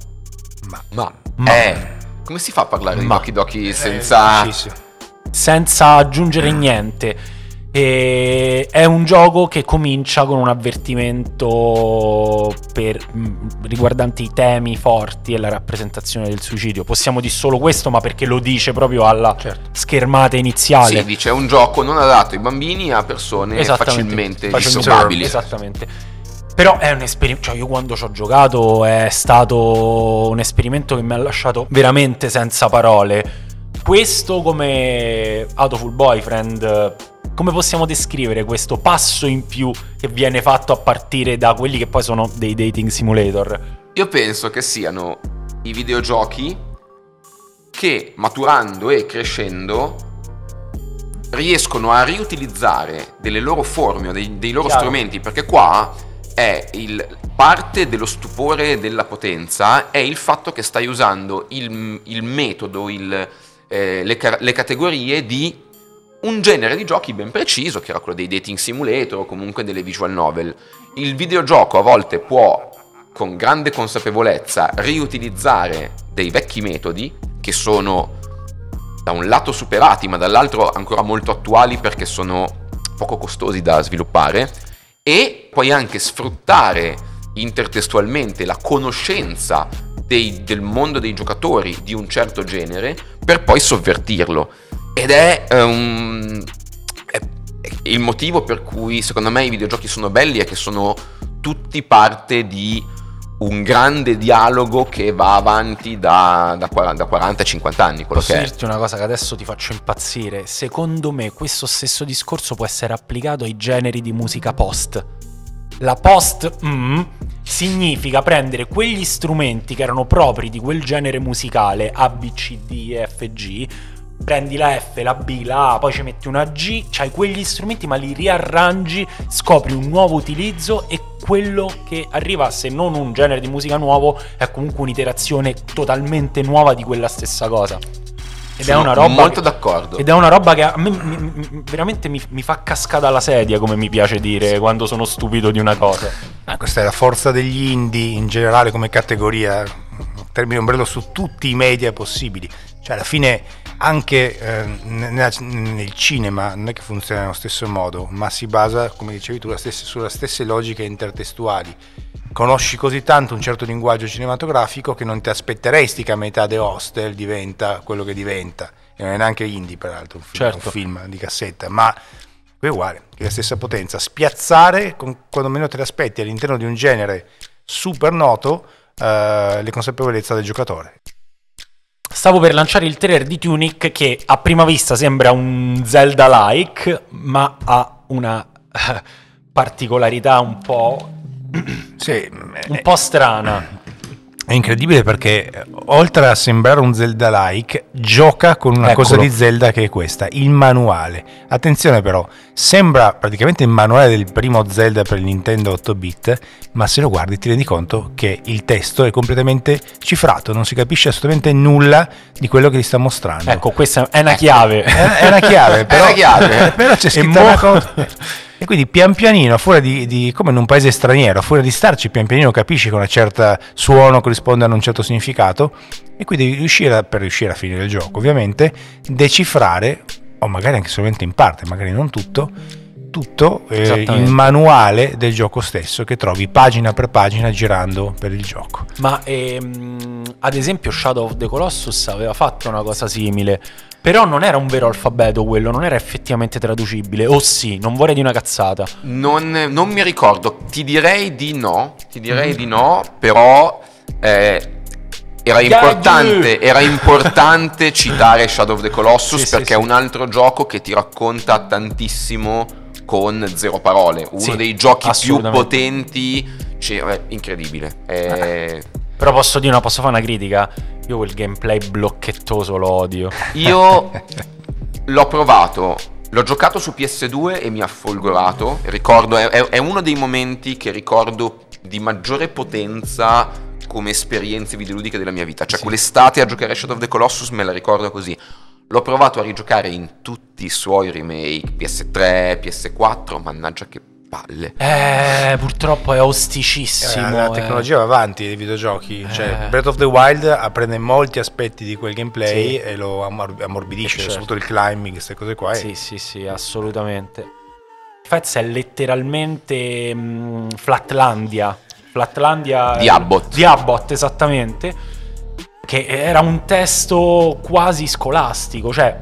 come si fa a parlare di Doki Doki senza aggiungere niente? È un gioco che comincia con un avvertimento riguardante i temi forti e la rappresentazione del suicidio. Possiamo dire solo questo, ma perché lo dice proprio alla schermata iniziale. Sì, dice è un gioco non adatto ai bambini, a persone facilmente disturbabili. Esattamente. Però è un esperimento, cioè io quando ci ho giocato è stato un esperimento che mi ha lasciato veramente senza parole. Questo, come Hatoful Boyfriend, come possiamo descrivere questo passo in più che viene fatto a partire da quelli che poi sono dei dating simulator? Io penso che siano i videogiochi che, maturando e crescendo, riescono a riutilizzare delle loro forme o dei loro strumenti, perché qua è parte dello stupore della potenza è il fatto che stai usando il metodo, le categorie di un genere di giochi ben preciso, che era quello dei dating simulator o comunque delle visual novel. Il videogioco a volte può, con grande consapevolezza, riutilizzare dei vecchi metodi che sono da un lato superati, ma dall'altro ancora molto attuali perché sono poco costosi da sviluppare, e puoi anche sfruttare intertestualmente la conoscenza del mondo dei giocatori di un certo genere per poi sovvertirlo. Ed è il motivo per cui secondo me i videogiochi sono belli, è che sono tutti parte di un grande dialogo che va avanti da 40-50 anni. Posso dirti una cosa che adesso ti faccio impazzire? Secondo me questo stesso discorso può essere applicato ai generi di musica post. La post significa prendere quegli strumenti che erano propri di quel genere musicale A, B, C, D, E, F, G, prendi la F, la B, la A, poi ci metti una G, c'hai quegli strumenti ma li riarrangi, scopri un nuovo utilizzo e quello che arriva, se non un genere di musica nuovo, è comunque un'iterazione totalmente nuova di quella stessa cosa. Ed Sono è una roba molto d'accordo. Ed è una roba che a me veramente mi fa cascata la sedia, come mi piace dire quando sono stupito di una cosa. Questa è la forza degli indie in generale come categoria, termine ombrello su tutti i media possibili. Cioè alla fine anche nel cinema non è che funziona nello stesso modo, ma si basa, come dicevi tu, sulle stesse logiche intertestuali. Conosci così tanto un certo linguaggio cinematografico che non ti aspetteresti che a metà The Hostel diventa quello che diventa, e non è neanche indie peraltro, un film di cassetta, ma è uguale, che la stessa potenza, spiazzare quando meno te l'aspetti all'interno di un genere super noto le consapevolezze del giocatore. Stavo per lanciare il trailer di Tunic, che a prima vista sembra un Zelda-like, ma ha una particolarità un po' strana. È incredibile perché oltre a sembrare un Zelda-like gioca con una cosa di Zelda che è questa, il manuale. Attenzione però, sembra praticamente il manuale del primo Zelda per il Nintendo 8-bit, ma se lo guardi ti rendi conto che il testo è completamente cifrato, non si capisce assolutamente nulla di quello che ti sta mostrando. Ecco, questa è una chiave. È una chiave, però, è una chiave. Però c'è scritto una cosa. E quindi pian pianino, fuori come in un paese straniero, fuori di starci, pian pianino capisci che una certa suono corrisponde a un certo significato, e quindi devi riuscire, per riuscire a finire il gioco, ovviamente, decifrare, o magari anche solamente in parte, magari non tutto il manuale del gioco stesso, che trovi pagina per pagina girando per il gioco. Ma ad esempio Shadow of the Colossus aveva fatto una cosa simile, però non era un vero alfabeto quello, non era effettivamente traducibile, o sì, non vorrei di una cazzata. Non mi ricordo, ti direi di no, però era importante citare Shadow of the Colossus, perché è un altro gioco che ti racconta tantissimo con zero parole, uno dei giochi più potenti, incredibile. Però posso fare una critica? Io quel gameplay blocchettoso lo odio. Io l'ho provato, l'ho giocato su PS2 e mi ha folgorato. Ricordo, è uno dei momenti che ricordo di maggiore potenza come esperienze videoludiche della mia vita. Cioè quell'estate a giocare a Shadow of the Colossus me la ricordo così. L'ho provato a rigiocare in tutti i suoi remake, PS3, PS4, mannaggia che palle. Purtroppo è osticissimo. La tecnologia va avanti dei videogiochi, cioè Breath of the Wild prende molti aspetti di quel gameplay e lo ammorbidisce, soprattutto il climbing, queste cose qua. Sì, assolutamente. Fez è letteralmente Flatlandia di Abbott. Di Abbott, esattamente, che era un testo quasi scolastico, cioè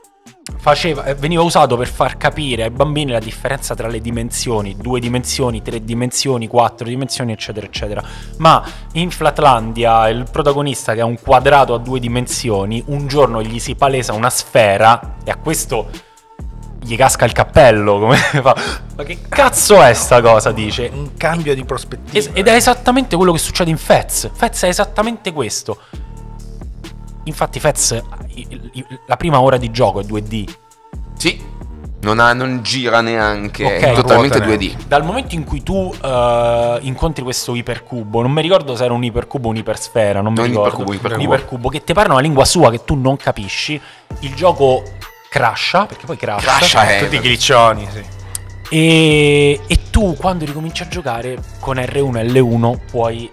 veniva usato per far capire ai bambini la differenza tra le dimensioni, 2 dimensioni, 3 dimensioni, 4 dimensioni, eccetera eccetera. Ma in Flatlandia il protagonista, che è un quadrato a 2 dimensioni, un giorno gli si palesa una sfera e a questo gli casca il cappello, come fa? Ma che cazzo è sta cosa, dice. Un cambio di prospettiva. Ed è esattamente quello che succede in Fez. Fez è esattamente questo. Infatti Fez, la prima ora di gioco è 2D. Sì, non gira neanche, è totalmente 2D. Dal momento in cui tu incontri questo ipercubo, non mi ricordo se era un ipercubo o un'ipersfera, non mi ricordo. Un ipercubo che ti parla una lingua sua che tu non capisci, il gioco crasha, perché poi crasha tutti i glitchoni, e tu quando ricominci a giocare con R1 e L1 puoi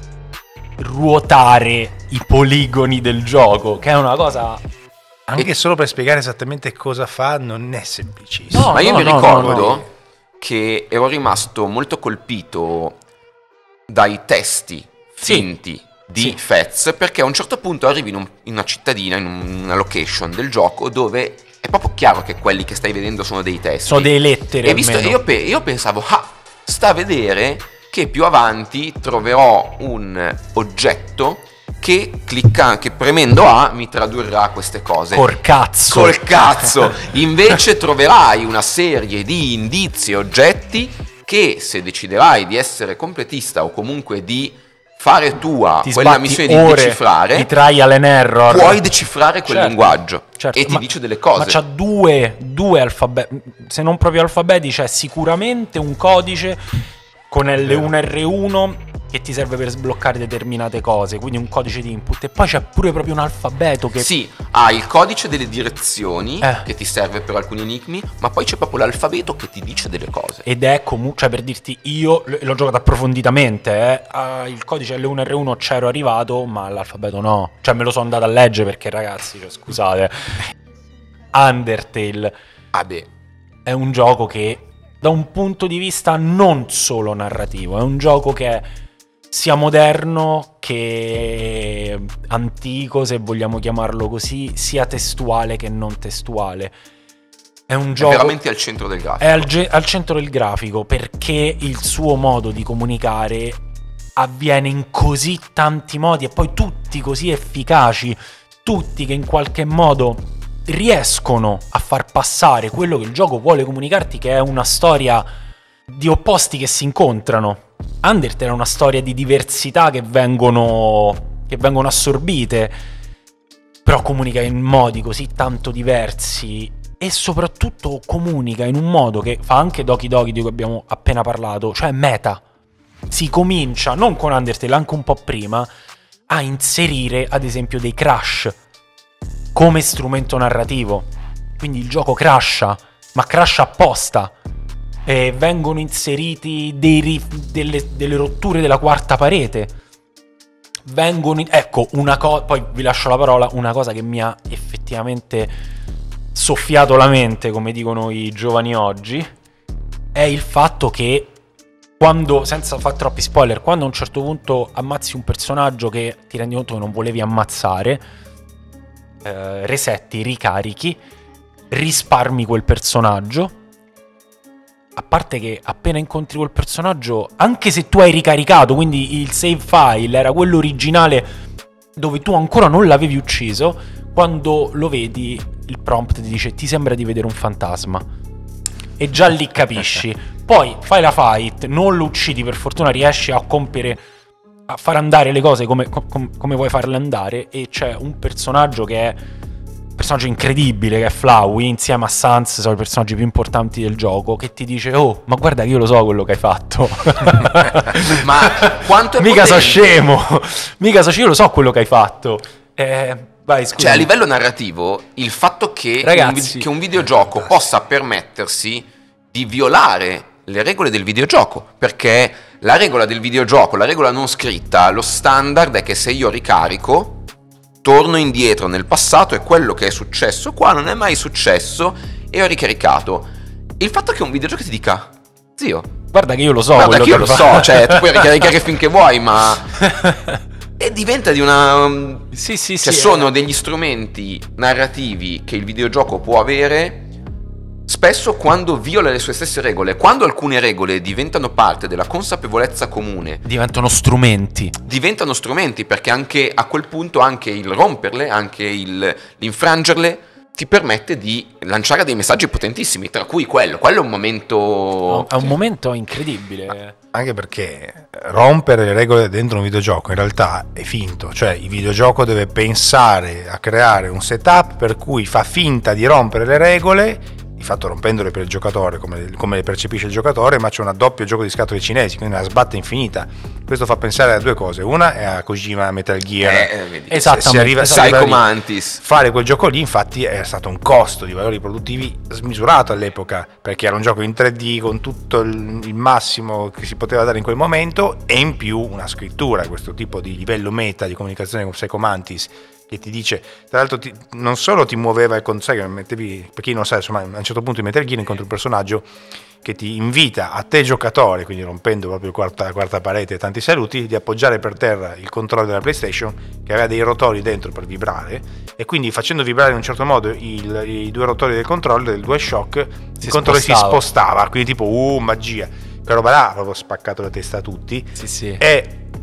ruotare i poligoni del gioco, che è una cosa anche solo per spiegare esattamente cosa fa non è semplicissimo. Ma io mi ricordo che ero rimasto molto colpito dai testi finti di Fez, perché a un certo punto arrivi in una cittadina, in una location del gioco dove è proprio chiaro che quelli che stai vedendo sono dei testi, sono delle lettere. E visto, io pensavo, sta a vedere che più avanti troverò un oggetto che premendo A mi tradurrà queste cose. Col cazzo. Invece troverai una serie di indizi e oggetti che, se deciderai di essere completista o comunque di fare tua Ti quella sbatti missione di ore decifrare, di trial and error, puoi decifrare quel Certo, linguaggio certo, e ti ma- dice delle cose. Ma c'ha due alfabeti, se non proprio alfabeti, c'è sicuramente un codice con L1 R1 che ti serve per sbloccare determinate cose, quindi un codice di input, e poi c'è pure proprio un alfabeto che... Sì, ha il codice delle direzioni Eh. che ti serve per alcuni enigmi, ma poi c'è proprio l'alfabeto che ti dice delle cose. Ed è comunque, cioè per dirti, io l'ho giocato approfonditamente, il codice L1 R1 c'ero arrivato, ma l'alfabeto no. Cioè me lo sono andato a leggere perché, ragazzi, cioè, scusate, Undertale Ah beh, è un gioco che, da un punto di vista non solo narrativo, è un gioco che è sia moderno che antico, se vogliamo chiamarlo così, sia testuale che non testuale. È un è gioco... veramente al centro del grafico. È al centro del grafico, perché il suo modo di comunicare avviene in così tanti modi, e poi tutti così efficaci, tutti che in qualche modo riescono a far passare quello che il gioco vuole comunicarti, che è una storia di opposti che si incontrano. Undertale è una storia di diversità che vengono assorbite, però comunica in modi così tanto diversi, e soprattutto comunica in un modo che fa anche Doki Doki, di cui abbiamo appena parlato, cioè meta. Si comincia, non con Undertale, anche un po' prima, a inserire ad esempio dei crash come strumento narrativo. Quindi il gioco crasha, ma crasha apposta. E vengono inseriti delle rotture della quarta parete. Ecco, poi vi lascio la parola, una cosa che mi ha effettivamente soffiato la mente, come dicono i giovani oggi, è il fatto che quando, senza fare troppi spoiler, quando a un certo punto ammazzi un personaggio che ti rendi conto che non volevi ammazzare, resetti, ricarichi, risparmi quel personaggio. A parte che appena incontri quel personaggio, anche se tu hai ricaricato, quindi il save file era quello originale dove tu ancora non l'avevi ucciso, quando lo vedi il prompt ti dice: ti sembra di vedere un fantasma. E già lì capisci. Poi fai la fight, non lo uccidi, per fortuna riesci a compiere, a far andare le cose come vuoi farle andare, e c'è un personaggio che è un personaggio incredibile, che è Flowey, insieme a Sans, sono i personaggi più importanti del gioco, che ti dice: oh, ma guarda che io lo so quello che hai fatto. Ma quanto è mica so potente? scemo, io lo so quello che hai fatto. Vai, scusa. Cioè, a livello narrativo, il fatto che Ragazzi, che un videogioco possa permettersi di violare le regole del videogioco, perché la regola del videogioco, la regola non scritta, lo standard è che se io ricarico, torno indietro nel passato e quello che è successo qua non è mai successo e ho ricaricato. Il fatto che un videogioco ti dica: zio, guarda che io lo so, guarda quello che io che lo fa- so, cioè tu puoi ricaricare finché vuoi, ma... E diventa di una... Sì, sì, Cioè sì. sono degli strumenti narrativi che il videogioco può avere spesso quando viola le sue stesse regole. Quando alcune regole diventano parte della consapevolezza comune, diventano strumenti. diventano strumenti, perché anche a quel punto anche il romperle, anche l'infrangerle ti permette di lanciare dei messaggi potentissimi, tra cui quello è un momento... È un momento incredibile. Anche perché rompere le regole dentro un videogioco in realtà è finto, cioè il videogioco deve pensare a creare un setup per cui fa finta di rompere le regole, di fatto rompendole per il giocatore come le percepisce il giocatore, ma c'è un doppio gioco di scatole cinesi, quindi una sbatta infinita. Questo fa pensare a due cose: una è a Kojima Metal Gear, vedi. Esattamente. se arriva Psycho lì, Mantis. fare quel gioco lì infatti è stato un costo di valori produttivi smisurato all'epoca, perché era un gioco in 3D con tutto il massimo che si poteva dare in quel momento, e in più una scrittura, questo tipo di livello meta di comunicazione con Psycho Mantis, che ti dice, tra l'altro non solo ti muoveva il consiglio, mettevi, per chi non sa, insomma, a un certo punto in Metal Gear incontri un personaggio che ti invita a te giocatore, quindi rompendo proprio la quarta parete e tanti saluti, di appoggiare per terra il controllo della PlayStation, che aveva dei rotori dentro per vibrare, e quindi facendo vibrare in un certo modo i due rotori del controller, del DualShock, il controller si spostava, quindi tipo magia. Quella roba là ha proprio spaccato la testa a tutti. Sì, sì. E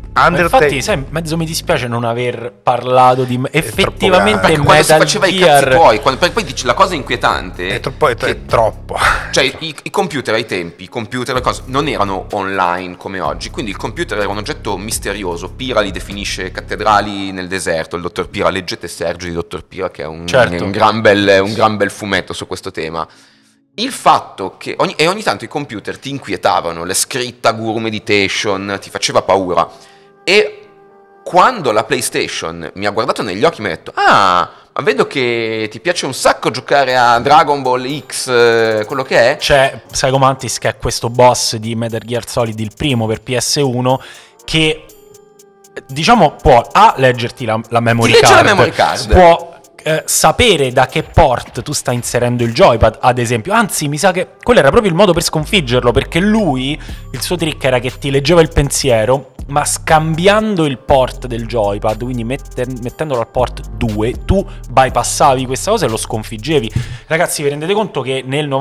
Infatti, sai, mezzo mi dispiace non aver parlato di effettivamente quando si Metal faceva Gear. i cazzi tuoi, poi dici la cosa inquietante è troppo. Cioè i computer ai tempi, i computer le cose non erano online come oggi, quindi il computer era un oggetto misterioso. Pira li definisce cattedrali nel deserto, il dottor Pira, leggete Sergio di dottor Pira che è un gran bel fumetto su questo tema. Il fatto che ogni tanto i computer ti inquietavano, la scritta Guru Meditation ti faceva paura, e quando la PlayStation mi ha guardato negli occhi mi ha detto: ah, ma vedo che ti piace un sacco giocare a Dragon Ball X, quello che è. C'è Psycho Mantis, che è questo boss di Metal Gear Solid, il primo per PS1, che diciamo può leggerti la memory Ti legge card, la memory card. può sapere da che port tu stai inserendo il joypad, ad esempio. Anzi, mi sa che quello era proprio il modo per sconfiggerlo, perché lui, il suo trick era che ti leggeva il pensiero, ma scambiando il port del joypad, quindi mettendolo al port 2, tu bypassavi questa cosa e lo sconfiggevi. Ragazzi, vi rendete conto che nel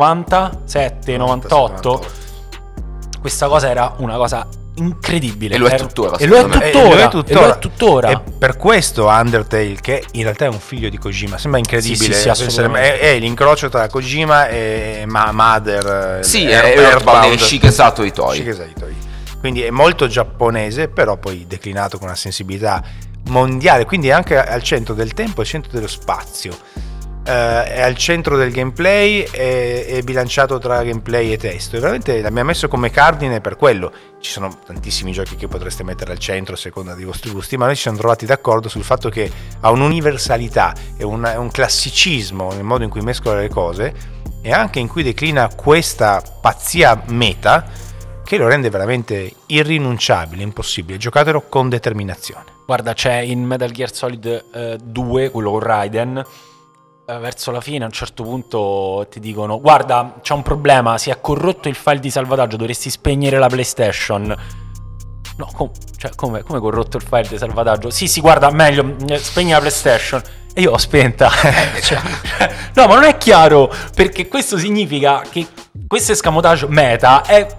97-98 questa cosa era una cosa incredibile, e lo è tuttora, e lo è tuttora. E per questo Undertale, che in realtà è un figlio di Kojima, sembra incredibile, Sì, assolutamente. è l'incrocio tra Kojima e Mother, sì, è Earthbound e Shigesato Itoi. Quindi è molto giapponese, però poi declinato con una sensibilità mondiale, quindi è anche al centro del tempo, al centro dello spazio, è al centro del gameplay, è bilanciato tra gameplay e testo, e veramente l'abbiamo messo come cardine per quello. Ci sono tantissimi giochi che potreste mettere al centro a seconda dei vostri gusti, ma noi ci siamo trovati d'accordo sul fatto che ha un'universalità e un classicismo nel modo in cui mescola le cose, e anche in cui declina questa pazzia meta che lo rende veramente irrinunciabile, impossibile. Giocatelo con determinazione. Guarda, c'è in Metal Gear Solid 2, quello con Raiden, verso la fine a un certo punto ti dicono: guarda, c'è un problema, si è corrotto il file di salvataggio, dovresti spegnere la PlayStation. No, come corrotto il file di salvataggio? Sì, guarda, meglio, spegni la PlayStation. E io l'ho spenta. No, ma non è chiaro, perché questo significa che questo escamotage meta è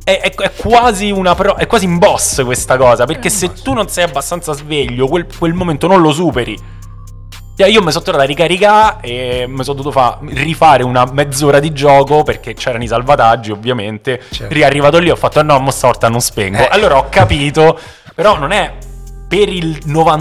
quasi è quasi in boss questa cosa, perché se tu non sei abbastanza sveglio, quel momento non lo superi. Io mi sono tornato a ricaricare e mi sono dovuto rifare una mezz'ora di gioco, perché c'erano i salvataggi, ovviamente. Certo. Riarrivato lì ho fatto: no, mo stavolta non spengo. Allora ho capito, però non è per il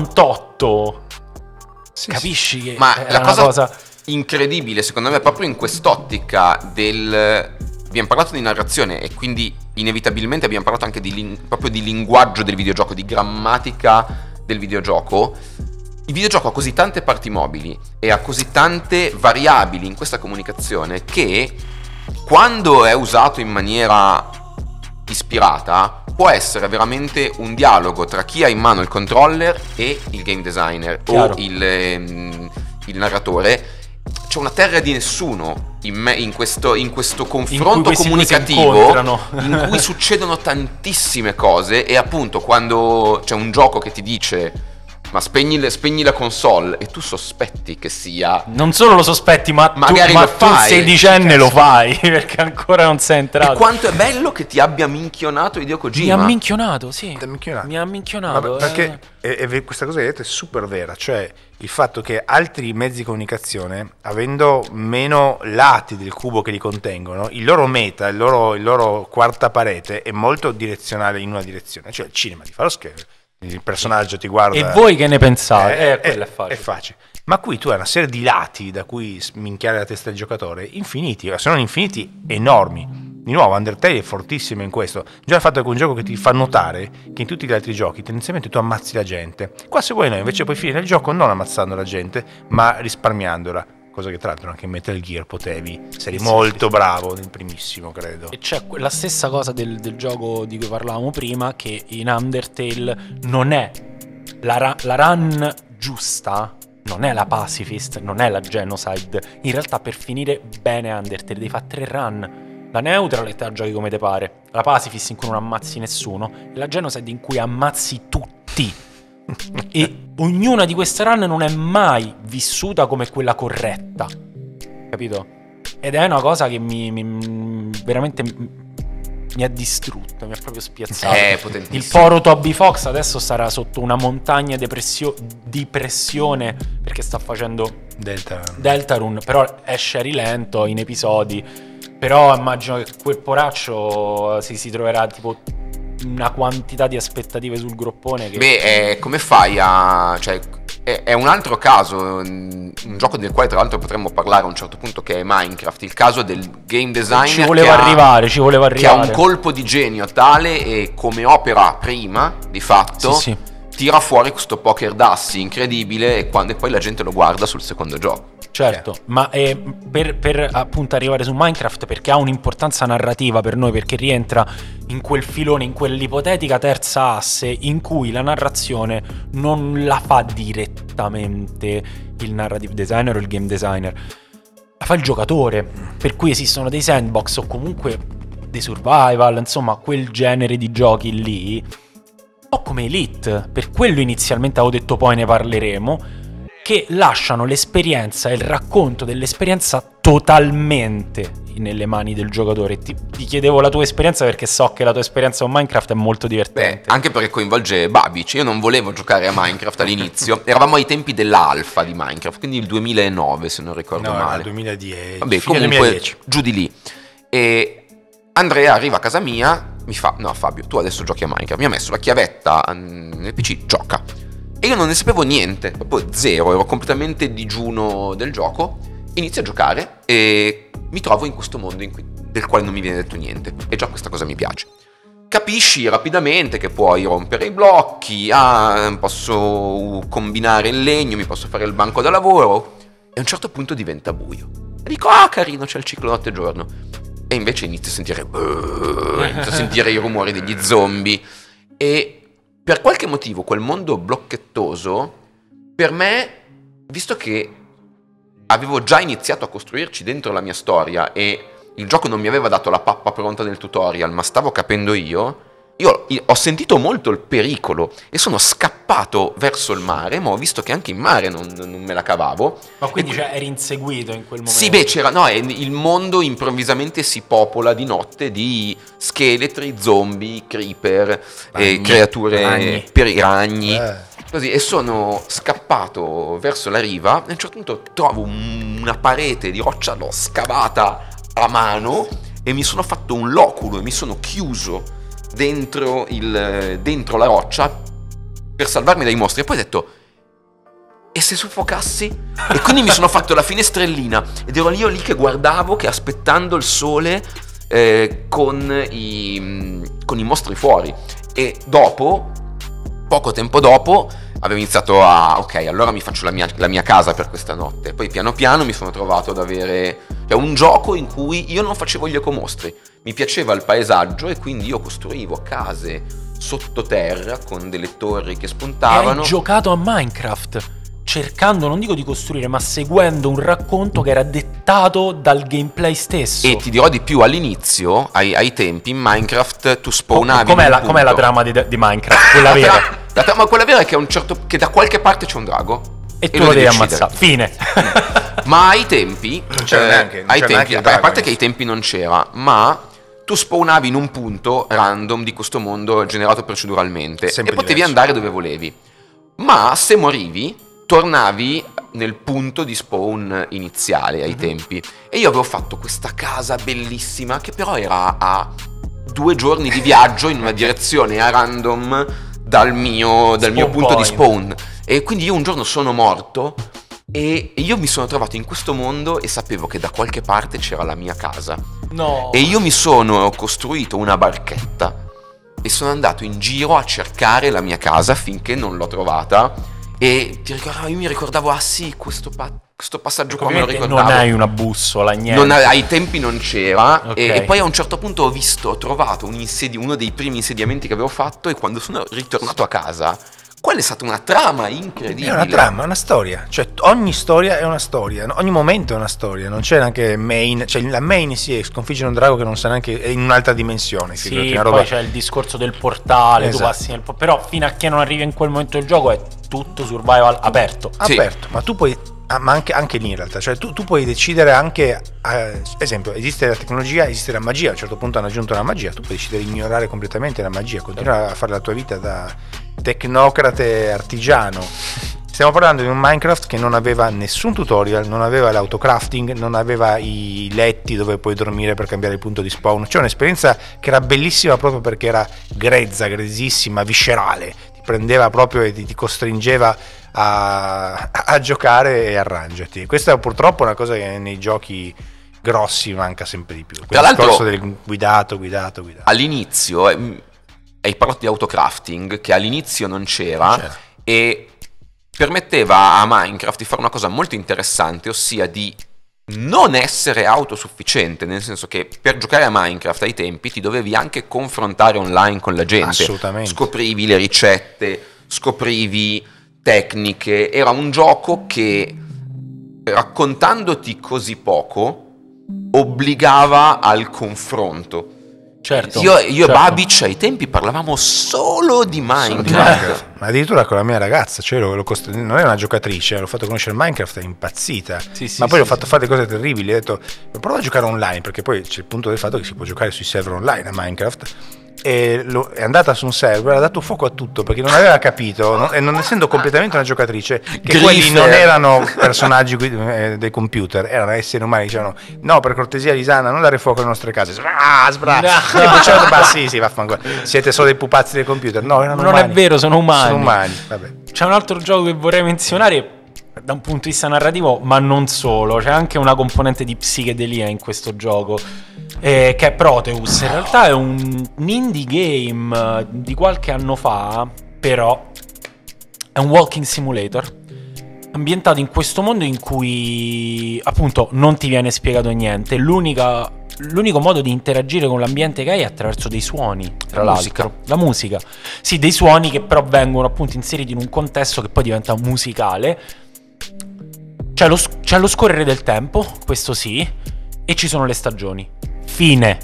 98. Sì, Capisci che Ma è la una cosa incredibile, secondo me, è proprio in quest'ottica abbiamo parlato di narrazione e quindi inevitabilmente abbiamo parlato anche proprio di linguaggio del videogioco, di grammatica del videogioco. Il videogioco ha così tante parti mobili e ha così tante variabili in questa comunicazione che, quando è usato in maniera ispirata, può essere veramente un dialogo tra chi ha in mano il controller e il game designer. Chiaro. O il narratore. C'è una terra di nessuno in questo confronto comunicativo in cui succedono tantissime cose, e appunto quando c'è un gioco che ti dice: ma spegni la console, e tu sospetti che sia... Non solo lo sospetti, ma magari tu lo fai, sedicenne lo fai, perché ancora non sei entrato. E quanto è bello che ti abbia minchionato Hideo Kojima. Mi ha minchionato, sì. Mi ha minchionato. Ma perché questa cosa che hai detto è super vera, cioè il fatto che altri mezzi di comunicazione, avendo meno lati del cubo che li contengono, il loro meta, il loro quarta parete è molto direzionale in una direzione, cioè il cinema ti fa lo schermo, il personaggio ti guarda. E voi che ne pensate? Quello è facile. È facile. Ma qui tu hai una serie di lati da cui minchiare la testa del giocatore, infiniti, se non infiniti, enormi. Di nuovo, Undertale è fortissimo in questo. Già il fatto che è un gioco che ti fa notare che in tutti gli altri giochi tendenzialmente tu ammazzi la gente. Qua se vuoi no, invece puoi finire il gioco non ammazzando la gente, ma risparmiandola. Cosa che tra l'altro anche in Metal Gear potevi. Sei molto bravo nel primissimo, credo. E c'è la stessa cosa del gioco di cui parlavamo prima, che in Undertale non è la run giusta, non è la pacifist, non è la genocide. In realtà per finire bene Undertale devi fare 3 run. La neutral e te la giochi come te pare, la pacifist in cui non ammazzi nessuno, e la genocide in cui ammazzi tutti. E ognuna di queste run non è mai vissuta come quella corretta, capito? Ed è una cosa che mi veramente mi ha distrutto, mi ha proprio spiazzato. Potentissimo. Il povero Toby Fox adesso sarà sotto una montagna di pressione perché sta facendo Deltarune, però esce a rilento in episodi. Però immagino che quel poraccio si troverà tipo una quantità di aspettative sul groppone che... come fai a... cioè, è un altro caso, un gioco del quale tra l'altro potremmo parlare a un certo punto, che è Minecraft, il caso del game designer ci voleva arrivare che ha un colpo di genio tale e come opera prima di fatto sì. tira fuori questo poker d'assi incredibile e poi la gente lo guarda sul secondo gioco. Certo, ma per appunto arrivare su Minecraft, perché ha un'importanza narrativa per noi, perché rientra in quel filone, in quell'ipotetica terza asse in cui la narrazione non la fa direttamente il narrative designer o il game designer, la fa il giocatore, per cui esistono dei sandbox o comunque dei survival, insomma quel genere di giochi lì, un po' come Elite, per quello inizialmente avevo detto poi ne parleremo, che lasciano l'esperienza e il racconto dell'esperienza totalmente nelle mani del giocatore. Ti chiedevo la tua esperienza perché so che la tua esperienza con Minecraft è molto divertente. Anche perché coinvolge Babic. Io non volevo giocare a Minecraft all'inizio, eravamo ai tempi dell'alfa di Minecraft, quindi il 2009 se non ricordo male. No, 2010. Vabbè, comunque 2010. Giù di lì. E Andrea arriva a casa mia, mi fa: no Fabio, tu adesso giochi a Minecraft. Mi ha messo la chiavetta nel PC, gioca. E io non ne sapevo niente, proprio zero, ero completamente digiuno del gioco. Inizio a giocare e mi trovo in questo mondo del quale non mi viene detto niente. E già questa cosa mi piace. Capisci rapidamente che puoi rompere i blocchi, posso combinare il legno, mi posso fare il banco da lavoro. E a un certo punto diventa buio. E dico: carino, c'è il ciclo notte e giorno. E invece inizio a sentire i rumori degli zombie. E per qualche motivo quel mondo blocchettoso, per me, visto che avevo già iniziato a costruirci dentro la mia storia e il gioco non mi aveva dato la pappa pronta del tutorial, ma stavo capendo io ho sentito molto il pericolo e sono scappato verso il mare, ma ho visto che anche in mare non me la cavavo. Ma quindi eri inseguito in quel momento? Sì, il mondo improvvisamente si popola di notte di scheletri, zombie, creeper, creature, ragni. Così, e sono scappato verso la riva e a un certo punto trovo una parete di roccia, l'ho scavata a mano e mi sono fatto un loculo e mi sono chiuso dentro la roccia per salvarmi dai mostri. E poi ho detto: e se soffocassi? E quindi mi sono fatto la finestrellina ed ero lì che guardavo, che aspettando il sole con i mostri fuori. E dopo, poco tempo dopo, avevo iniziato allora mi faccio la mia casa per questa notte. Poi piano piano mi sono trovato ad avere un gioco in cui io non facevo gli ecomostri, mi piaceva il paesaggio e quindi io costruivo case sottoterra con delle torri che spuntavano. Hai giocato a Minecraft cercando, non dico di costruire, ma seguendo un racconto che era dettato dal gameplay stesso. E ti dirò di più, all'inizio, ai tempi, in Minecraft tu spawnavi. Com'è la trama di Minecraft? Quella vera? La trama quella vera è che da qualche parte c'è un drago e tu lo devi ammazzare. Fine. Ma ai tempi non c'era neanche, a parte che ai tempi non c'era, ma tu spawnavi in un punto random di questo mondo generato proceduralmente e potevi andare dove volevi. Ma se morivi tornavi nel punto di spawn iniziale ai tempi. E io avevo fatto questa casa bellissima che però era a 2 giorni di viaggio in una direzione a random dal mio punto di spawn. E quindi io un giorno sono morto e io mi sono trovato in questo mondo e sapevo che da qualche parte c'era la mia casa. No. E io mi sono costruito una barchetta e sono andato in giro a cercare la mia casa finché non l'ho trovata. E io mi ricordavo, questo passaggio qua me lo ricordavo. Non hai una bussola, niente. Ai tempi non c'era. Okay. E poi a un certo punto ho trovato uno dei primi insediamenti che avevo fatto. E quando sono ritornato a casa, quella è stata una trama incredibile. È una trama, è una storia. Cioè ogni storia è una storia, ogni momento è una storia. Non c'è neanche main. Cioè la main si è sconfiggere un drago che non sa neanche, è in un'altra dimensione. Sì, poi c'è il discorso del portale. Esatto. Tu passi però fino a che non arrivi in quel momento del gioco è tutto survival aperto. Sì. Ma tu puoi ma anche lì in realtà, cioè tu puoi decidere anche, esempio, esiste la tecnologia, esiste la magia, a un certo punto hanno aggiunto la magia, tu puoi decidere di ignorare completamente la magia, continuare a fare la tua vita da tecnocrate artigiano. Stiamo parlando di un Minecraft che non aveva nessun tutorial, non aveva l'autocrafting, non aveva i letti dove puoi dormire per cambiare il punto di spawn, cioè un'esperienza che era bellissima proprio perché era grezza, grezzissima, viscerale, ti prendeva proprio e ti costringeva a giocare e arrangiati. Questa è purtroppo una cosa che nei giochi grossi manca sempre di più. Tra l'altro, discorso del guidato. All'inizio hai parlato di autocrafting, che all'inizio non c'era, Certo. e permetteva a Minecraft di fare una cosa molto interessante, ossia di non essere autosufficiente, nel senso che per giocare a Minecraft ai tempi ti dovevi anche confrontare online con la gente. Assolutamente. Scoprivi le ricette, scoprivi tecniche, era un gioco che, raccontandoti così poco, obbligava al confronto. Certo. Io e certo. Babic ai tempi parlavamo solo di Minecraft. Ma addirittura con la mia ragazza, cioè non è una giocatrice, l'ho fatto conoscere Minecraft, è impazzita. Sì, Ma poi sì, l'ho fatto fare delle cose terribili, ho detto prova a giocare online, perché poi c'è il punto del fatto che si può giocare sui server online a Minecraft. E è andata su un server, ha dato fuoco a tutto perché non aveva capito, no? E non essendo completamente una giocatrice, che quelli non erano personaggi dei computer, erano esseri umani, dicevano no, per cortesia Lisana non dare fuoco alle nostre case, sì, vaffanculo, siete solo dei pupazzi del computer. No, erano Non umani. è vero, sono umani. Vabbè. C'è un altro gioco che vorrei menzionare da un punto di vista narrativo, ma non solo, c'è anche una componente di psichedelia in questo gioco, che è Proteus. In realtà è un indie game di qualche anno fa, però è un walking simulator ambientato in questo mondo in cui appunto non ti viene spiegato niente. L'unico modo di interagire con l'ambiente che hai è attraverso dei suoni, tra l'altro. La musica. Sì, dei suoni che però vengono appunto inseriti in un contesto che poi diventa musicale. C'è lo scorrere del tempo, questo sì, e ci sono le stagioni. Fine.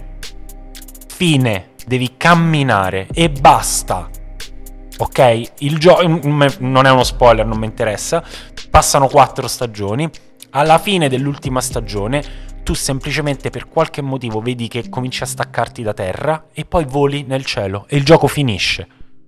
Devi camminare e basta. Ok? Il gioco non è uno spoiler, non mi interessa. Passano 4 stagioni. Alla fine dell'ultima stagione tu semplicemente per qualche motivo vedi che cominci a staccarti da terra e poi voli nel cielo e il gioco finisce.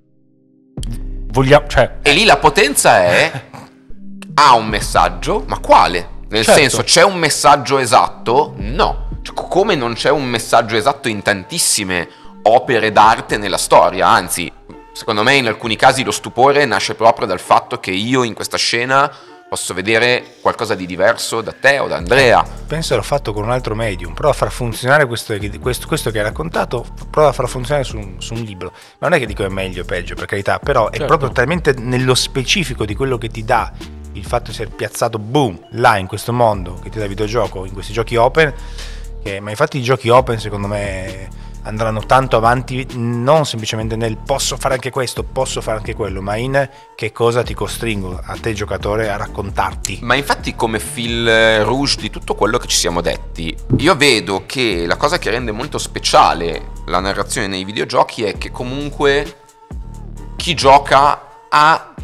E lì la potenza è ha un messaggio, ma quale? Nel Certo. senso, c'è un messaggio esatto? No. Cioè, come non c'è un messaggio esatto in tantissime opere d'arte nella storia, anzi, secondo me in alcuni casi lo stupore nasce proprio dal fatto che io in questa scena posso vedere qualcosa di diverso da te o da Andrea. Penso l'ho fatto con un altro medium, prova a far funzionare questo che hai raccontato, prova a farlo funzionare su un libro. Ma non è che dico è meglio o peggio, per carità, però è Certo. proprio talmente nello specifico di quello che ti dà il fatto di essere piazzato boom là in questo mondo che ti dà il videogioco, in questi giochi open, ma infatti i giochi open secondo me andranno tanto avanti non semplicemente nel posso fare anche questo, posso fare anche quello, ma in che cosa ti costringo a te giocatore a raccontarti. Ma infatti, come fil rouge di tutto quello che ci siamo detti, io vedo che la cosa che rende molto speciale la narrazione nei videogiochi è che comunque chi gioca ha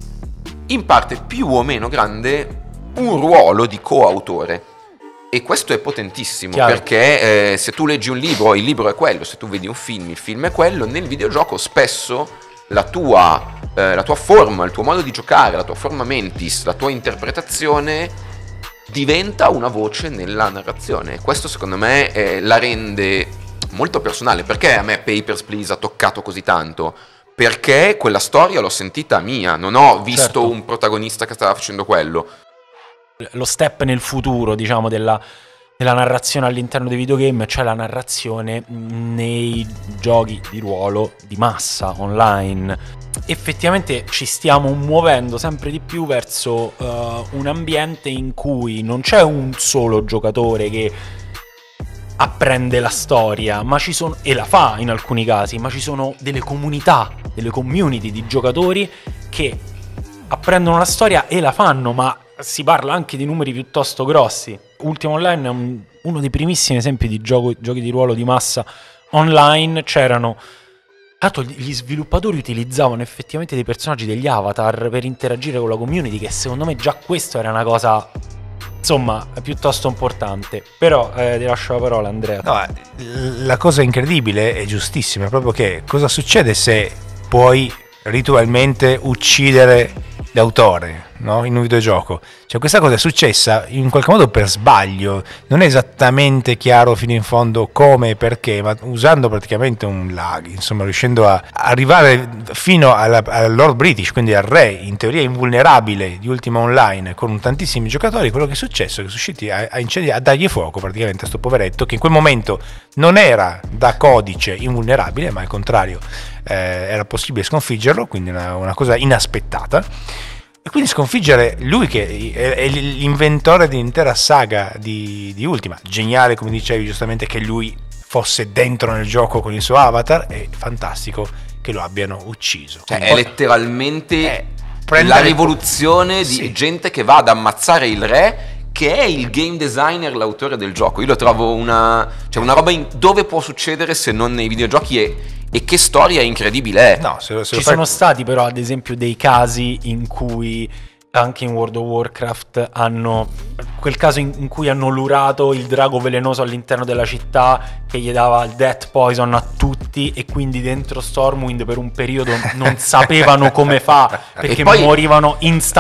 in parte più o meno grande un ruolo di coautore. E questo è potentissimo. Chiaro. Perché se tu leggi un libro, il libro è quello, se tu vedi un film, il film è quello. Nel videogioco spesso la tua forma, il tuo modo di giocare, la tua forma mentis, la tua interpretazione diventa una voce nella narrazione. E questo secondo me la rende molto personale. Perché a me Papers, Please ha toccato così tanto? Perché quella storia l'ho sentita mia, non ho visto Certo. un protagonista che stava facendo quello. Lo step nel futuro, diciamo, della narrazione all'interno dei videogame, cioè la narrazione nei giochi di ruolo di massa online. Effettivamente ci stiamo muovendo sempre di più verso un ambiente in cui non c'è un solo giocatore che apprende la storia, ma ci sono, e la fa in alcuni casi, ma ci sono delle comunità, delle community di giocatori che apprendono la storia e la fanno, ma si parla anche di numeri piuttosto grossi. Ultima Online è uno dei primissimi esempi di giochi di ruolo di massa online. C'erano Gli sviluppatori utilizzavano effettivamente dei personaggi, degli avatar, per interagire con la community, che secondo me già questo era una cosa, insomma, piuttosto importante. Però ti lascio la parola, Andrea. No, la cosa incredibile e giustissima è proprio che cosa succede se puoi ritualmente uccidere l'autore, no? In un videogioco. Cioè, questa cosa è successa in qualche modo per sbaglio, non è esattamente chiaro fino in fondo come e perché, ma usando praticamente un lag, insomma, riuscendo a arrivare fino al Lord British, quindi al re in teoria invulnerabile di Ultima Online, con tantissimi giocatori. Quello che è successo è che sono riusciti a dargli fuoco praticamente a sto poveretto, che in quel momento non era da codice invulnerabile, ma al contrario era possibile sconfiggerlo, quindi una cosa inaspettata. E quindi sconfiggere lui, che è l'inventore dell'intera saga di Ultima, geniale, come dicevi giustamente, che lui fosse dentro nel gioco con il suo avatar, è fantastico che lo abbiano ucciso. Cioè, è letteralmente la rivoluzione di gente che va ad ammazzare il re, che è il game designer, l'autore del gioco. Io lo trovo una roba dove può succedere se non nei videogiochi, e che storia incredibile è. No, sono stati però ad esempio dei casi in cui anche in World of Warcraft hanno quel caso in cui hanno lurato il drago velenoso all'interno della città, che gli dava il death poison a tutti, e quindi dentro Stormwind per un periodo non sapevano come fa, perché poi morivano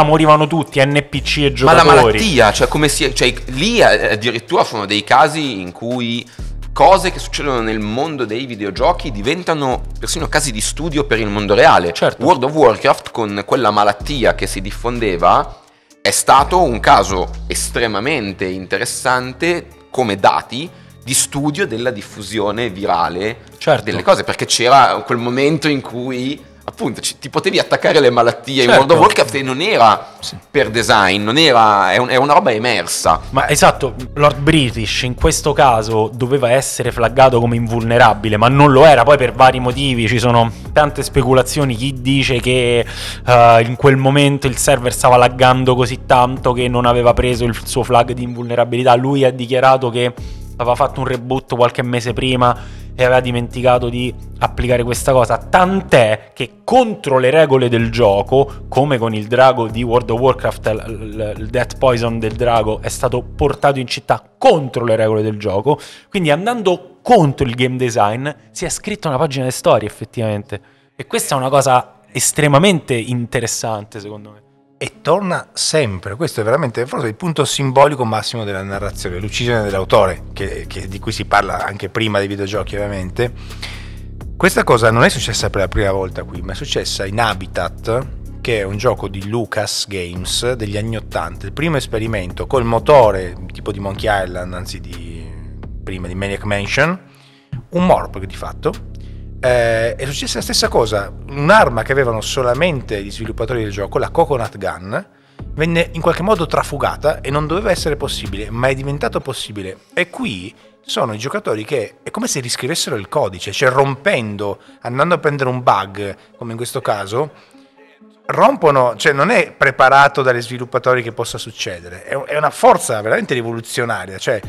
tutti, NPC e giocatori. Ma la malattia, cioè lì addirittura sono dei casi in cui cose che succedono nel mondo dei videogiochi diventano persino casi di studio per il mondo reale. Certo. World of Warcraft, con quella malattia che si diffondeva, è stato un caso estremamente interessante come dati di studio della diffusione virale delle cose, perché c'era quel momento in cui appunto ti potevi attaccare le malattie in World of Warcraft, e non era per design, non era, è una roba emersa. Ma esatto, Lord British in questo caso doveva essere flaggato come invulnerabile, ma non lo era poi per vari motivi. Ci sono tante speculazioni, chi dice che in quel momento il server stava laggando così tanto che non aveva preso il suo flag di invulnerabilità. Lui ha dichiarato che aveva fatto un reboot qualche mese prima e aveva dimenticato di applicare questa cosa, tant'è che contro le regole del gioco, come con il drago di World of Warcraft, il Death Poison del drago è stato portato in città contro le regole del gioco, quindi andando contro il game design si è scritta una pagina di storia effettivamente, e questa è una cosa estremamente interessante secondo me. E torna sempre, questo è veramente forse il punto simbolico massimo della narrazione, l'uccisione dell'autore, di cui si parla anche prima dei videogiochi ovviamente. Questa cosa non è successa per la prima volta qui, ma è successa in Habitat, che è un gioco di Lucas Games degli anni 80, il primo esperimento col motore tipo di Monkey Island, anzi prima di Maniac Mansion, un Morpg di fatto. È successa la stessa cosa, un'arma che avevano solamente gli sviluppatori del gioco, la Coconut Gun, venne in qualche modo trafugata e non doveva essere possibile, ma è diventato possibile. E qui sono i giocatori che è come se riscrivessero il codice, cioè rompendo, andando a prendere un bug, come in questo caso, rompono, cioè non è preparato dagli sviluppatori che possa succedere, è una forza veramente rivoluzionaria, cioè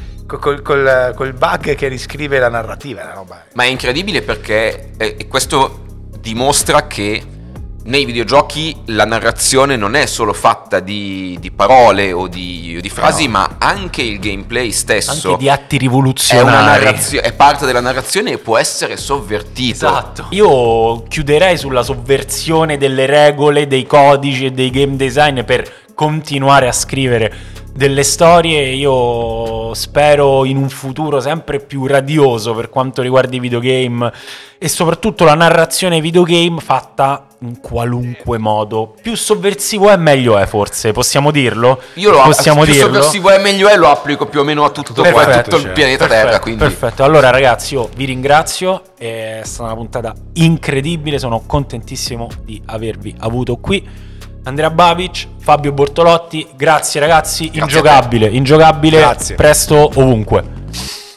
col bug che riscrive la narrativa, la roba. Ma è incredibile perché questo dimostra che nei videogiochi la narrazione non è solo fatta di parole o di frasi, ma anche il gameplay stesso, anche di atti rivoluzionari, è parte della narrazione e può essere sovvertito. Esatto. Io chiuderei sulla sovversione delle regole, dei codici e dei game design per continuare a scrivere delle storie. Io spero in un futuro sempre più radioso per quanto riguarda i videogame, e soprattutto la narrazione videogame fatta in qualunque modo. Più sovversivo è meglio è, forse possiamo dirlo? Io più sovversivo è meglio è, lo applico più o meno a tutto il pianeta Terra, quindi. Perfetto, allora ragazzi, io vi ringrazio, è stata una puntata incredibile, sono contentissimo di avervi avuto qui. Andrea Babic, Fabio Bortolotti, grazie ragazzi, Grazie ingiocabile, Grazie. presto ovunque.